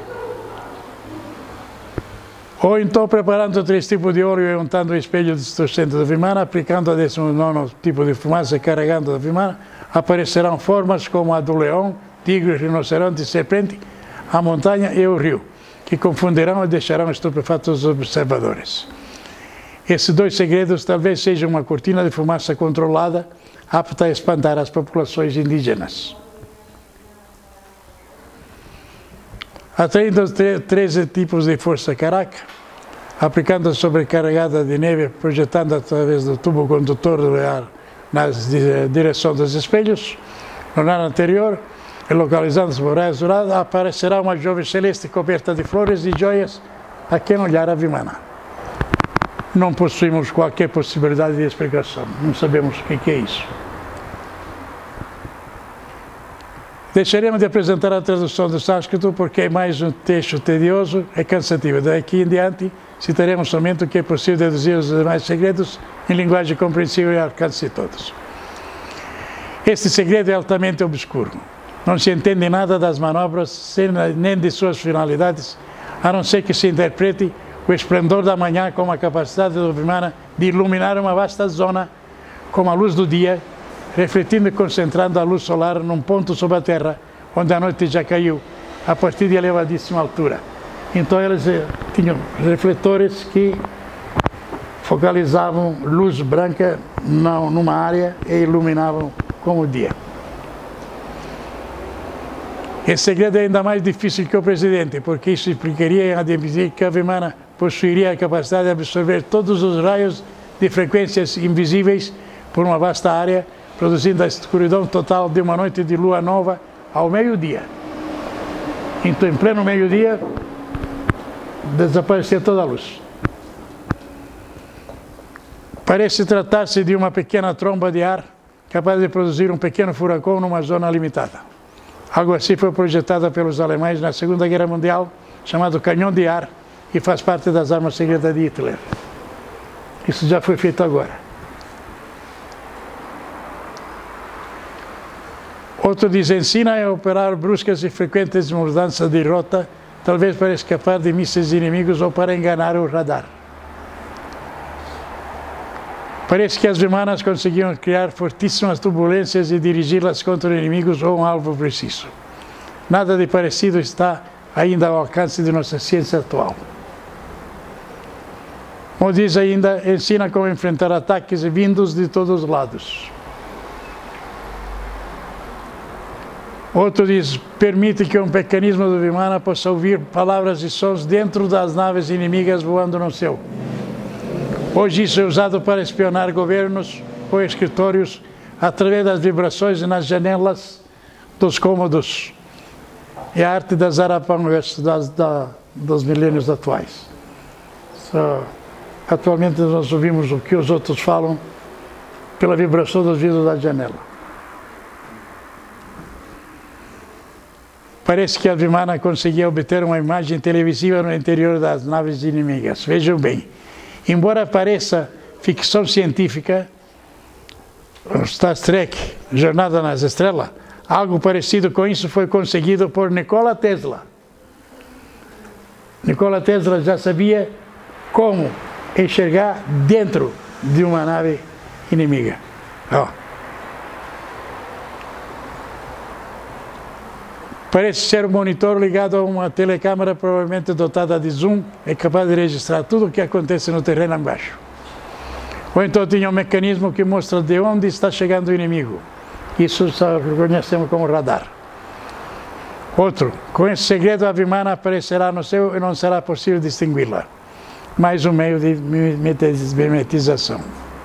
[SPEAKER 1] Ou então preparando 3 tipos de óleo e untando o espelho distorcente da vimana, aplicando a 19º tipo de fumaça e carregando a vimana, aparecerão formas como a do leão, tigre, rinoceronte, serpente, a montanha e o rio, que confundirão e deixarão estupefatos os observadores. Esses 2 segredos talvez sejam uma cortina de fumaça controlada, apta a espantar as populações indígenas. Atraindo 13 tipos de força Caraca, aplicando a sobrecarregada de neve, projetando através do tubo condutor do ar na direção dos espelhos, no ano anterior, e localizando-se por raios dourados, aparecerá uma jovem celeste coberta de flores e joias a quem olhar a vimana. Não possuímos qualquer possibilidade de explicação, não sabemos o que é isso. Deixaremos de apresentar a tradução do sânscrito porque é mais um texto tedioso e cansativo. Daqui em diante, citaremos somente o que é possível deduzir os demais segredos em linguagem compreensível e alcance de todos. Este segredo é altamente obscuro. Não se entende nada das manobras, nem de suas finalidades, a não ser que se interprete o esplendor da manhã com a capacidade do vimana de iluminar uma vasta zona com a luz do dia, refletindo e concentrando a luz solar num ponto sobre a Terra, onde a noite já caiu, a partir de elevadíssima altura. Então eles tinham refletores que focalizavam luz branca numa área e iluminavam como o dia. Esse segredo é ainda mais difícil que o presidente, porque isso implicaria em admitir que a vimana possuiria a capacidade de absorver todos os raios de frequências invisíveis por uma vasta área, produzindo a escuridão total de uma noite de lua nova ao meio-dia. Então, em pleno meio-dia, desaparecia toda a luz. Parece tratar-se de uma pequena tromba de ar capaz de produzir um pequeno furacão numa zona limitada. Algo assim foi projetado pelos alemães na Segunda Guerra Mundial, chamado canhão de ar, e faz parte das armas secretas de Hitler. Isso já foi feito agora. Outro diz: ensina a operar bruscas e frequentes mudanças de rota, talvez para escapar de mísseis inimigos ou para enganar o radar. Parece que as vimanas conseguiam criar fortíssimas turbulências e dirigi-las contra inimigos ou um alvo preciso. Nada de parecido está ainda ao alcance de nossa ciência atual. Ou diz ainda, ensina como enfrentar ataques vindos de todos os lados. Outro diz, permite que um mecanismo do Vimana possa ouvir palavras e sons dentro das naves inimigas voando no céu. Hoje isso é usado para espionar governos ou escritórios através das vibrações nas janelas dos cômodos. É a arte das arapangas dos milênios atuais. Atualmente nós ouvimos o que os outros falam pela vibração dos vidros da janela. Parece que a Vimana conseguia obter uma imagem televisiva no interior das naves inimigas. Vejam bem, embora pareça ficção científica, Star Trek, Jornada nas Estrelas, algo parecido com isso foi conseguido por Nikola Tesla. Nikola Tesla já sabia como enxergar dentro de uma nave inimiga. Parece ser um monitor ligado a uma telecâmera provavelmente dotada de zoom, é capaz de registrar tudo o que acontece no terreno embaixo. Ou então tinha um mecanismo que mostra de onde está chegando o inimigo. Isso só conhecemos como radar. Outro, com esse segredo a Vimana aparecerá no céu e não será possível distingui-la. Mais um meio de mimetização.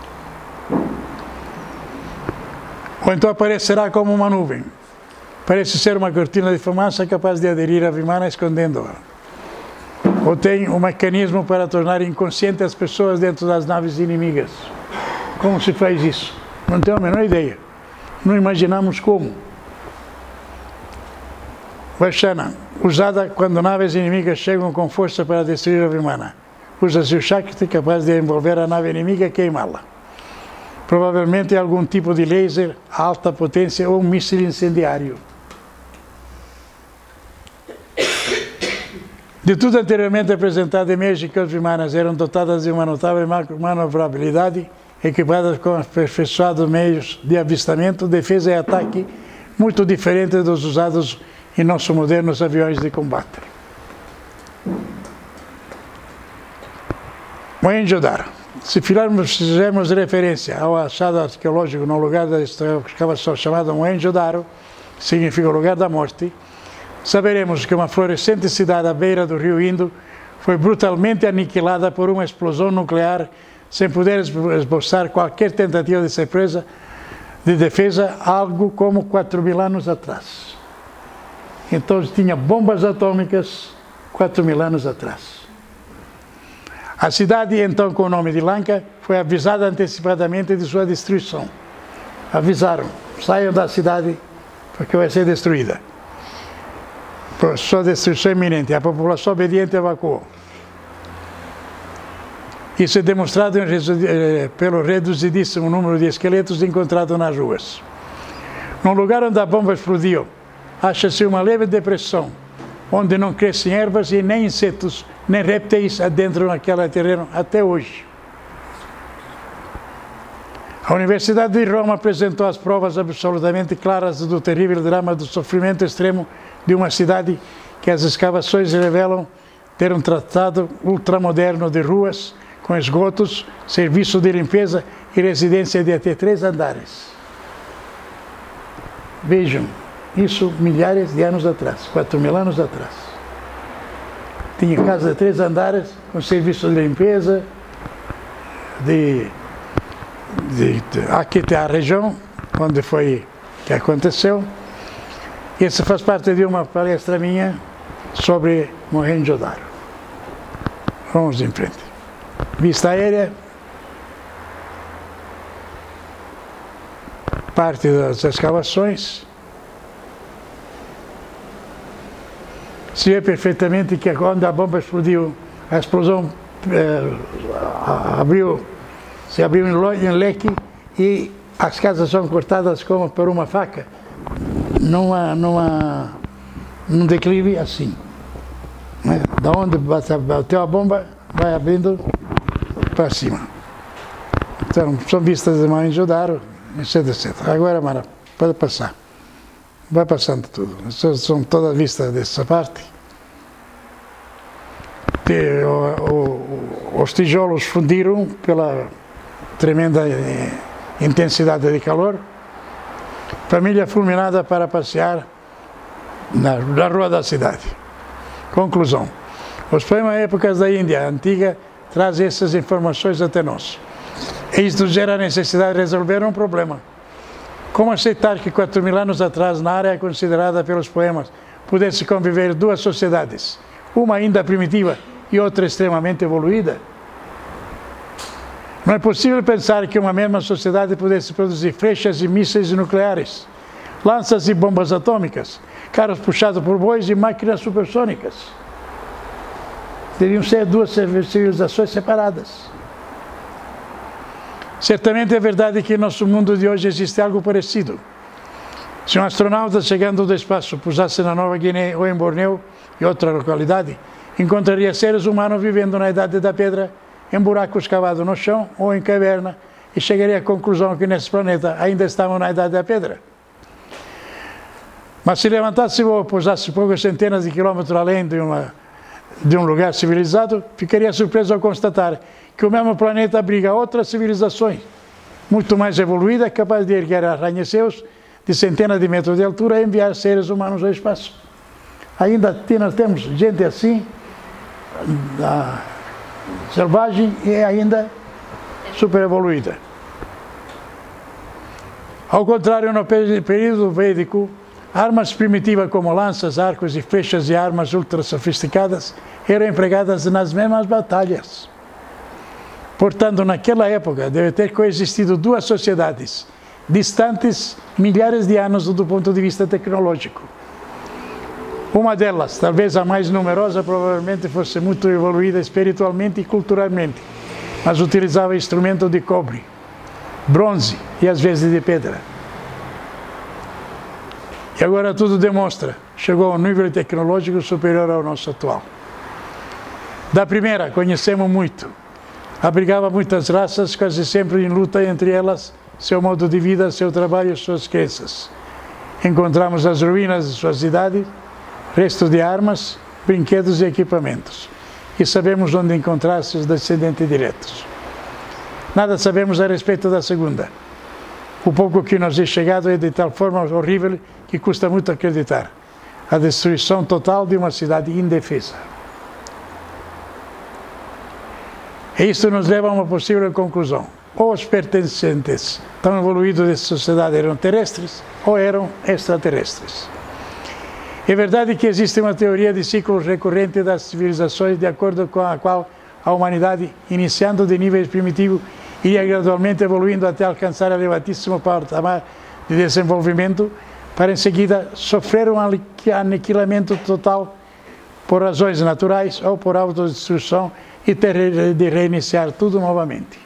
[SPEAKER 1] Ou então aparecerá como uma nuvem. Parece ser uma cortina de fumaça capaz de aderir à Vimana escondendo-a. Ou tem um mecanismo para tornar inconsciente as pessoas dentro das naves inimigas. Como se faz isso? Não tenho a menor ideia. Não imaginamos como. Vashana, usada quando naves inimigas chegam com força para destruir a Vimana. Usa-se o Shakti capaz de envolver a nave inimiga e queimá-la. Provavelmente algum tipo de laser a alta potência ou um míssil incendiário. De tudo anteriormente apresentado, emerge que as Vimanas eram dotadas de uma notável manobrabilidade, equipadas com aperfeiçoados meios de avistamento, defesa e ataque muito diferentes dos usados em nossos modernos aviões de combate. Mohenjo-Daro. Se fizermos referência ao achado arqueológico no lugar da escavação chamada Mohenjo-Daro, que significa o lugar da morte, saberemos que uma florescente cidade à beira do rio Indo foi brutalmente aniquilada por uma explosão nuclear sem poder esboçar qualquer tentativa de defesa, algo como 4.000 anos atrás. Então tinha bombas atômicas 4.000 anos atrás. A cidade, então com o nome de Lanka, foi avisada antecipadamente de sua destruição. Avisaram, saiam da cidade porque vai ser destruída. Por sua destruição iminente, a população obediente evacuou. Isso é demonstrado pelo reduzidíssimo número de esqueletos encontrados nas ruas. No lugar onde a bomba explodiu, acha-se uma leve depressão, onde não crescem ervas e nem insetos, nem répteis adentram naquele terreno até hoje. A Universidade de Roma apresentou as provas absolutamente claras do terrível drama do sofrimento extremo de uma cidade que as escavações revelam ter um tratado ultramoderno de ruas, com esgotos, serviço de limpeza e residência de até 3 andares. Vejam, isso milhares de anos atrás, 4.000 anos atrás. Tinha casa de 3 andares, com serviço de limpeza, aqui tem a região onde foi que aconteceu. Isso faz parte de uma palestra minha sobre Mohenjo-Daro. Vamos em frente. Vista aérea. Parte das escavações. Se vê perfeitamente que quando a bomba explodiu, a explosão se abriu em leque e as casas são cortadas como por uma faca, num declive assim. Né? Da onde bateu a bomba, vai abrindo para cima. Então, são vistas de Mohenjo-Daro, etc, etc. Agora, Mara, pode passar. Vai passando tudo. Essas são todas vistas dessa parte. os tijolos fundiram pela tremenda intensidade de calor. Família fulminada para passear na rua da cidade. Conclusão. Os poemas épocas da Índia antiga trazem essas informações até nós. E isto gera a necessidade de resolver um problema. Como aceitar que 4.000 anos atrás, na área considerada pelos poemas, pudesse conviver duas sociedades, uma ainda primitiva e outra extremamente evoluída? Não é possível pensar que uma mesma sociedade pudesse produzir flechas e mísseis nucleares, lanças e bombas atômicas, carros puxados por bois e máquinas supersônicas. Deviam ser duas civilizações separadas. Certamente é verdade que em nosso mundo de hoje existe algo parecido. Se um astronauta chegando do espaço pousasse na Nova Guiné ou em Borneo, e outra localidade, encontraria seres humanos vivendo na Idade da Pedra, em buracos cavados no chão ou em caverna, e chegaria à conclusão que nesse planeta ainda estavam na Idade da Pedra. Mas se levantasse ou pousasse poucas centenas de quilômetros além de um lugar civilizado, ficaria surpreso ao constatar que o mesmo planeta abriga outras civilizações, muito mais evoluídas, capazes de erguer arranha-céus de centenas de metros de altura e enviar seres humanos ao espaço. Ainda nós temos gente assim, selvagem e ainda super evoluída. Ao contrário, no período védico, armas primitivas como lanças, arcos e flechas e armas ultra sofisticadas eram empregadas nas mesmas batalhas. Portanto, naquela época, deve ter coexistido duas sociedades, distantes milhares de anos do ponto de vista tecnológico. Uma delas, talvez a mais numerosa, provavelmente fosse muito evoluída espiritualmente e culturalmente, mas utilizava instrumentos de cobre, bronze e às vezes de pedra. E agora tudo demonstra, chegou a um nível tecnológico superior ao nosso atual. Da primeira, conhecemos muito. Abrigava muitas raças, quase sempre em luta entre elas, seu modo de vida, seu trabalho e suas crenças. Encontramos as ruínas de suas cidades, restos de armas, brinquedos e equipamentos. E sabemos onde encontrar seus descendentes diretos. Nada sabemos a respeito da segunda. O pouco que nos é chegado é de tal forma horrível que custa muito acreditar. A destruição total de uma cidade indefesa. E isso nos leva a uma possível conclusão. Ou os pertencentes tão evoluídos dessa sociedade eram terrestres ou eram extraterrestres. É verdade que existe uma teoria de ciclos recorrente das civilizações, de acordo com a qual a humanidade, iniciando de níveis primitivos, iria gradualmente evoluindo até alcançar elevadíssimo patamar de desenvolvimento, para em seguida sofrer um aniquilamento total por razões naturais ou por autodestruição e ter de reiniciar tudo novamente.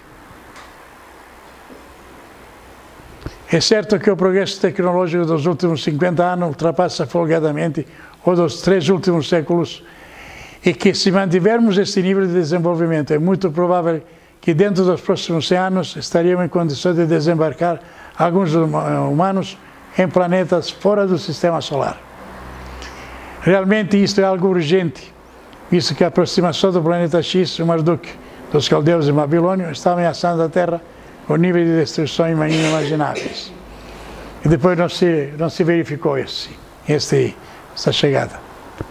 [SPEAKER 1] É certo que o progresso tecnológico dos últimos 50 anos ultrapassa folgadamente o dos 3 últimos séculos e que, se mantivermos este nível de desenvolvimento, é muito provável que dentro dos próximos 100 anos estaríamos em condições de desembarcar alguns humanos em planetas fora do sistema solar. Realmente isto é algo urgente, visto que a aproximação do planeta X, o Marduk, dos caldeus de Babilônia, está ameaçando a Terra com nível de destruição inimagináveis. E depois não se verificou essa chegada.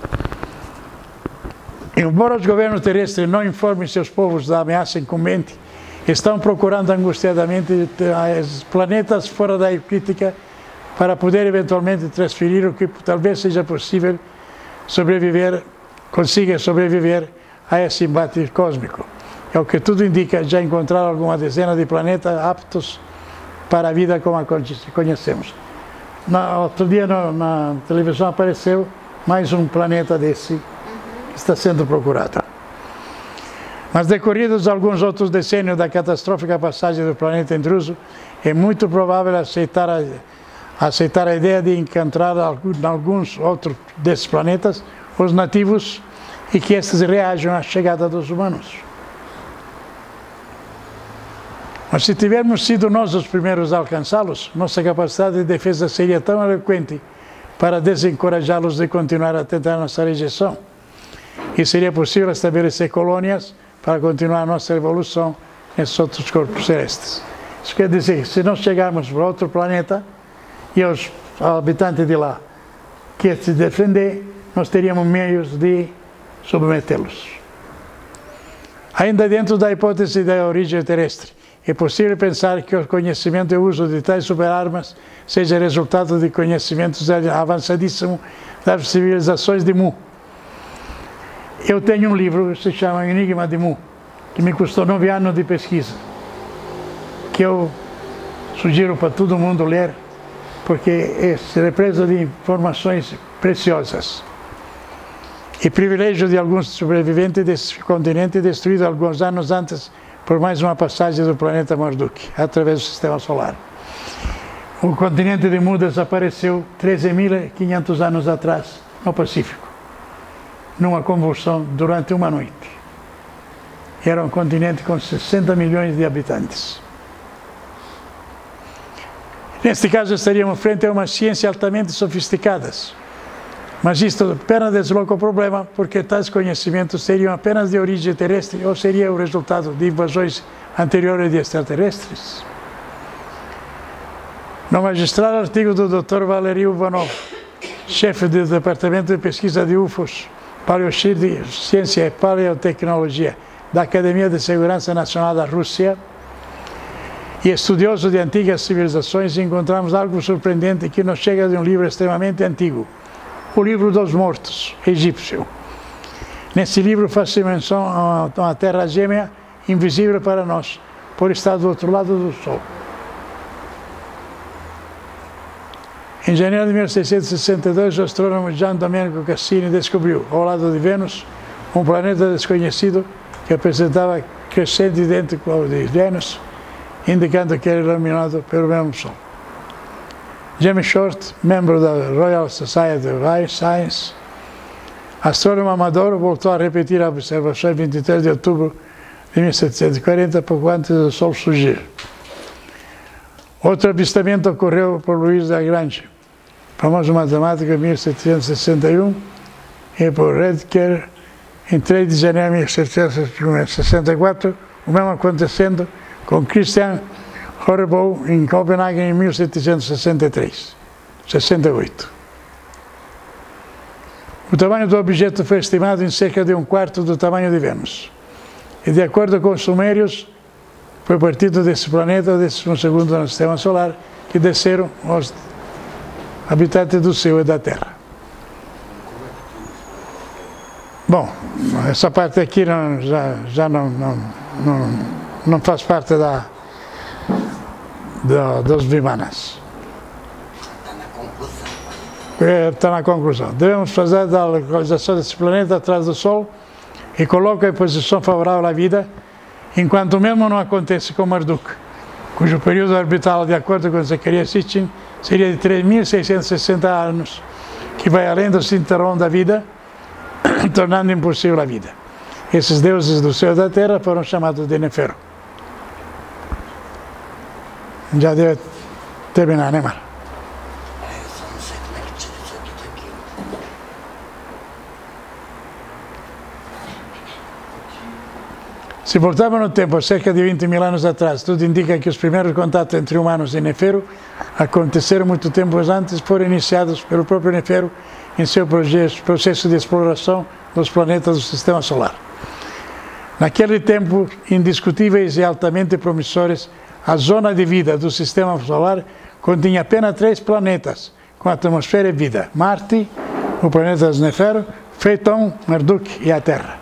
[SPEAKER 1] Embora os governos terrestres não informem seus povos da ameaça incumbente, estão procurando angustiadamente planetas fora da eclíptica para poder eventualmente transferir o que talvez seja possível consiga sobreviver a esse embate cósmico. É o que tudo indica, já encontraram alguma dezena de planetas aptos para a vida como a conhecemos. Outro dia na televisão apareceu mais um planeta desse que está sendo procurado. Mas decorridos alguns outros decênios da catastrófica passagem do planeta intruso, é muito provável aceitar a ideia de encontrar em alguns outros desses planetas os nativos e que estes reajam à chegada dos humanos. Mas se tivermos sido nós os primeiros a alcançá-los, nossa capacidade de defesa seria tão eloquente para desencorajá-los de continuar a tentar nossa rejeição. e seria possível estabelecer colônias para continuar a nossa evolução nesses outros corpos celestes. Isso quer dizer que se nós chegarmos para outro planeta e os habitantes de lá querem se defender, nós teríamos meios de submetê-los. Ainda dentro da hipótese da origem terrestre, é possível pensar que o conhecimento e o uso de tais superarmas seja resultado de conhecimentos avançadíssimos das civilizações de Mu. Eu tenho um livro que se chama Enigma de Mu, que me custou 9 anos de pesquisa, que eu sugiro para todo mundo ler, porque se represa de informações preciosas. E privilégio de alguns sobreviventes desse continente destruído alguns anos antes por mais uma passagem do planeta Marduk, através do Sistema Solar. O continente de Mu desapareceu 13.500 anos atrás, no Pacífico, numa convulsão durante uma noite. Era um continente com 60 milhões de habitantes. Neste caso, estaríamos frente a uma ciência altamente sofisticada. Mas isto apenas desloca o problema, porque tais conhecimentos seriam apenas de origem terrestre ou seria o resultado de invasões anteriores de extraterrestres? No magistral artigo do Dr. Valery Ivanov, chefe do Departamento de Pesquisa de UFOs, Ciência e Paleotecnologia da Academia de Segurança Nacional da Rússia, e estudioso de antigas civilizações, encontramos algo surpreendente que nos chega de um livro extremamente antigo, o Livro dos Mortos, egípcio. Nesse livro faz-se menção a uma terra gêmea invisível para nós, por estar do outro lado do Sol. Em janeiro de 1662, o astrônomo Gian Domenico Cassini descobriu, ao lado de Vênus, um planeta desconhecido que apresentava crescente idêntico ao de Vênus, indicando que era iluminado pelo mesmo Sol. James Short, membro da Royal Society of Science, astrônomo amador, voltou a repetir a observação em 23 de outubro de 1740, pouco antes do Sol surgir. Outro avistamento ocorreu por Louis Lagrange, famoso matemático, em 1761, e por Redker, em 3 de janeiro de 1764, o mesmo acontecendo com Christian Horrebow em Copenhague em 1768. O tamanho do objeto foi estimado em cerca de 1/4 do tamanho de Vênus. E de acordo com os sumérios, foi partido desse planeta, o 12º no Sistema Solar, que desceram os habitantes do céu e da Terra. Bom, essa parte aqui já não faz parte dos Vimanas. Está na conclusão. Devemos fazer da localização desse planeta atrás do Sol e coloca em posição favorável à vida, enquanto o mesmo não acontece com Marduk, cujo período orbital, de acordo com Zecharia Sitchin, seria de 3.660 anos, que vai além do cinturão da vida, tornando impossível a vida. Esses deuses do céu e da terra foram chamados de Nefero. Já deve terminar, né, Mara?
[SPEAKER 2] Eu só não sei como é que tira isso tudo aqui.
[SPEAKER 1] Se voltarmos no tempo, cerca de 20.000 anos atrás, tudo indica que os primeiros contatos entre humanos e Nefero aconteceram muito tempo antes, foram iniciados pelo próprio Nefero em seu processo de exploração dos planetas do Sistema Solar. Naquele tempo, indiscutíveis e altamente promissores, a zona de vida do Sistema Solar continha apenas 3 planetas com atmosfera e vida: Marte, o planeta dos Nefero, Phaethon, Marduk e a Terra.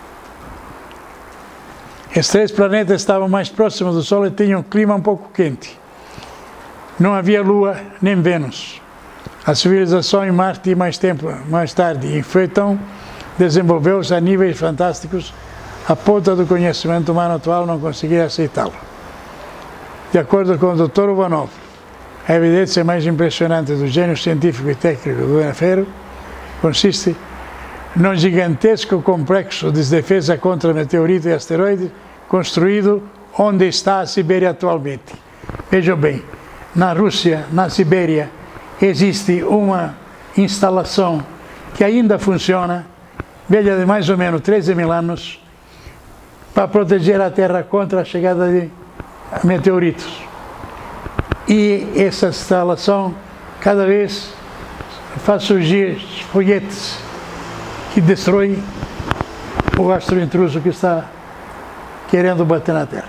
[SPEAKER 1] Esses 3 planetas estavam mais próximos do Sol e tinham um clima um pouco quente. Não havia Lua nem Vênus. A civilização em Marte, mais tarde, em Phaethon, desenvolveu-se a níveis fantásticos, a ponta do conhecimento humano atual não conseguia aceitá-lo. De acordo com o Dr. Ivanov, a evidência mais impressionante do gênio científico e técnico do Nefero consiste num gigantesco complexo de defesa contra meteoritos e asteroides construído onde está a Sibéria atualmente. Vejam bem, na Rússia, na Sibéria, existe uma instalação que ainda funciona média de mais ou menos 13 mil anos, para proteger a Terra contra a chegada de meteoritos. E essa instalação cada vez faz surgir foguetes que destroem o astro intruso que está querendo bater na Terra.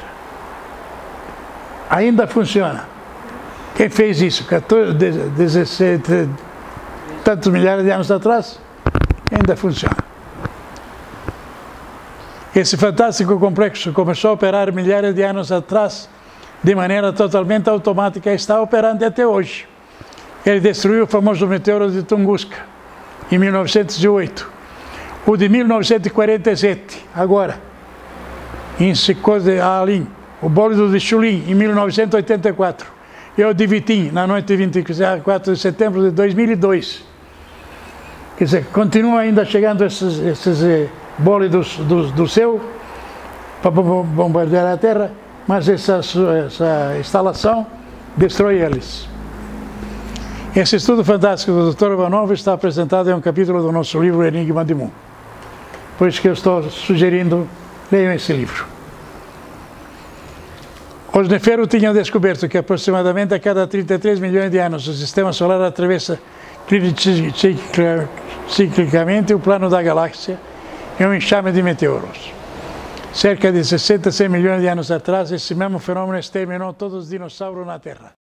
[SPEAKER 1] Ainda funciona. Quem fez isso? 17, tantos milhares de anos atrás, ainda funciona. Esse fantástico complexo começou a operar milhares de anos atrás, de maneira totalmente automática, e está operando até hoje. Ele destruiu o famoso meteoro de Tunguska, em 1908. O de 1947, agora, em Sikhote-Alin, o bólido de Shulin, em 1984. E o de Vitim, na noite de 24 de setembro de 2002. Quer dizer, continuam ainda chegando esses bólidos do céu para bombardear a Terra, mas essa instalação destrói eles. Esse estudo fantástico do Dr. Ivanov está apresentado em um capítulo do nosso livro Enigma de Mu. Por isso que eu estou sugerindo, leiam esse livro. Os Neferu tinham descoberto que aproximadamente a cada 33 milhões de anos o sistema solar atravessa ciclicamente o plano da galáxia em um enxame de meteoros. Cerca de 66 milhões de anos atrás, esse mesmo fenômeno exterminou todos os dinossauros na Terra.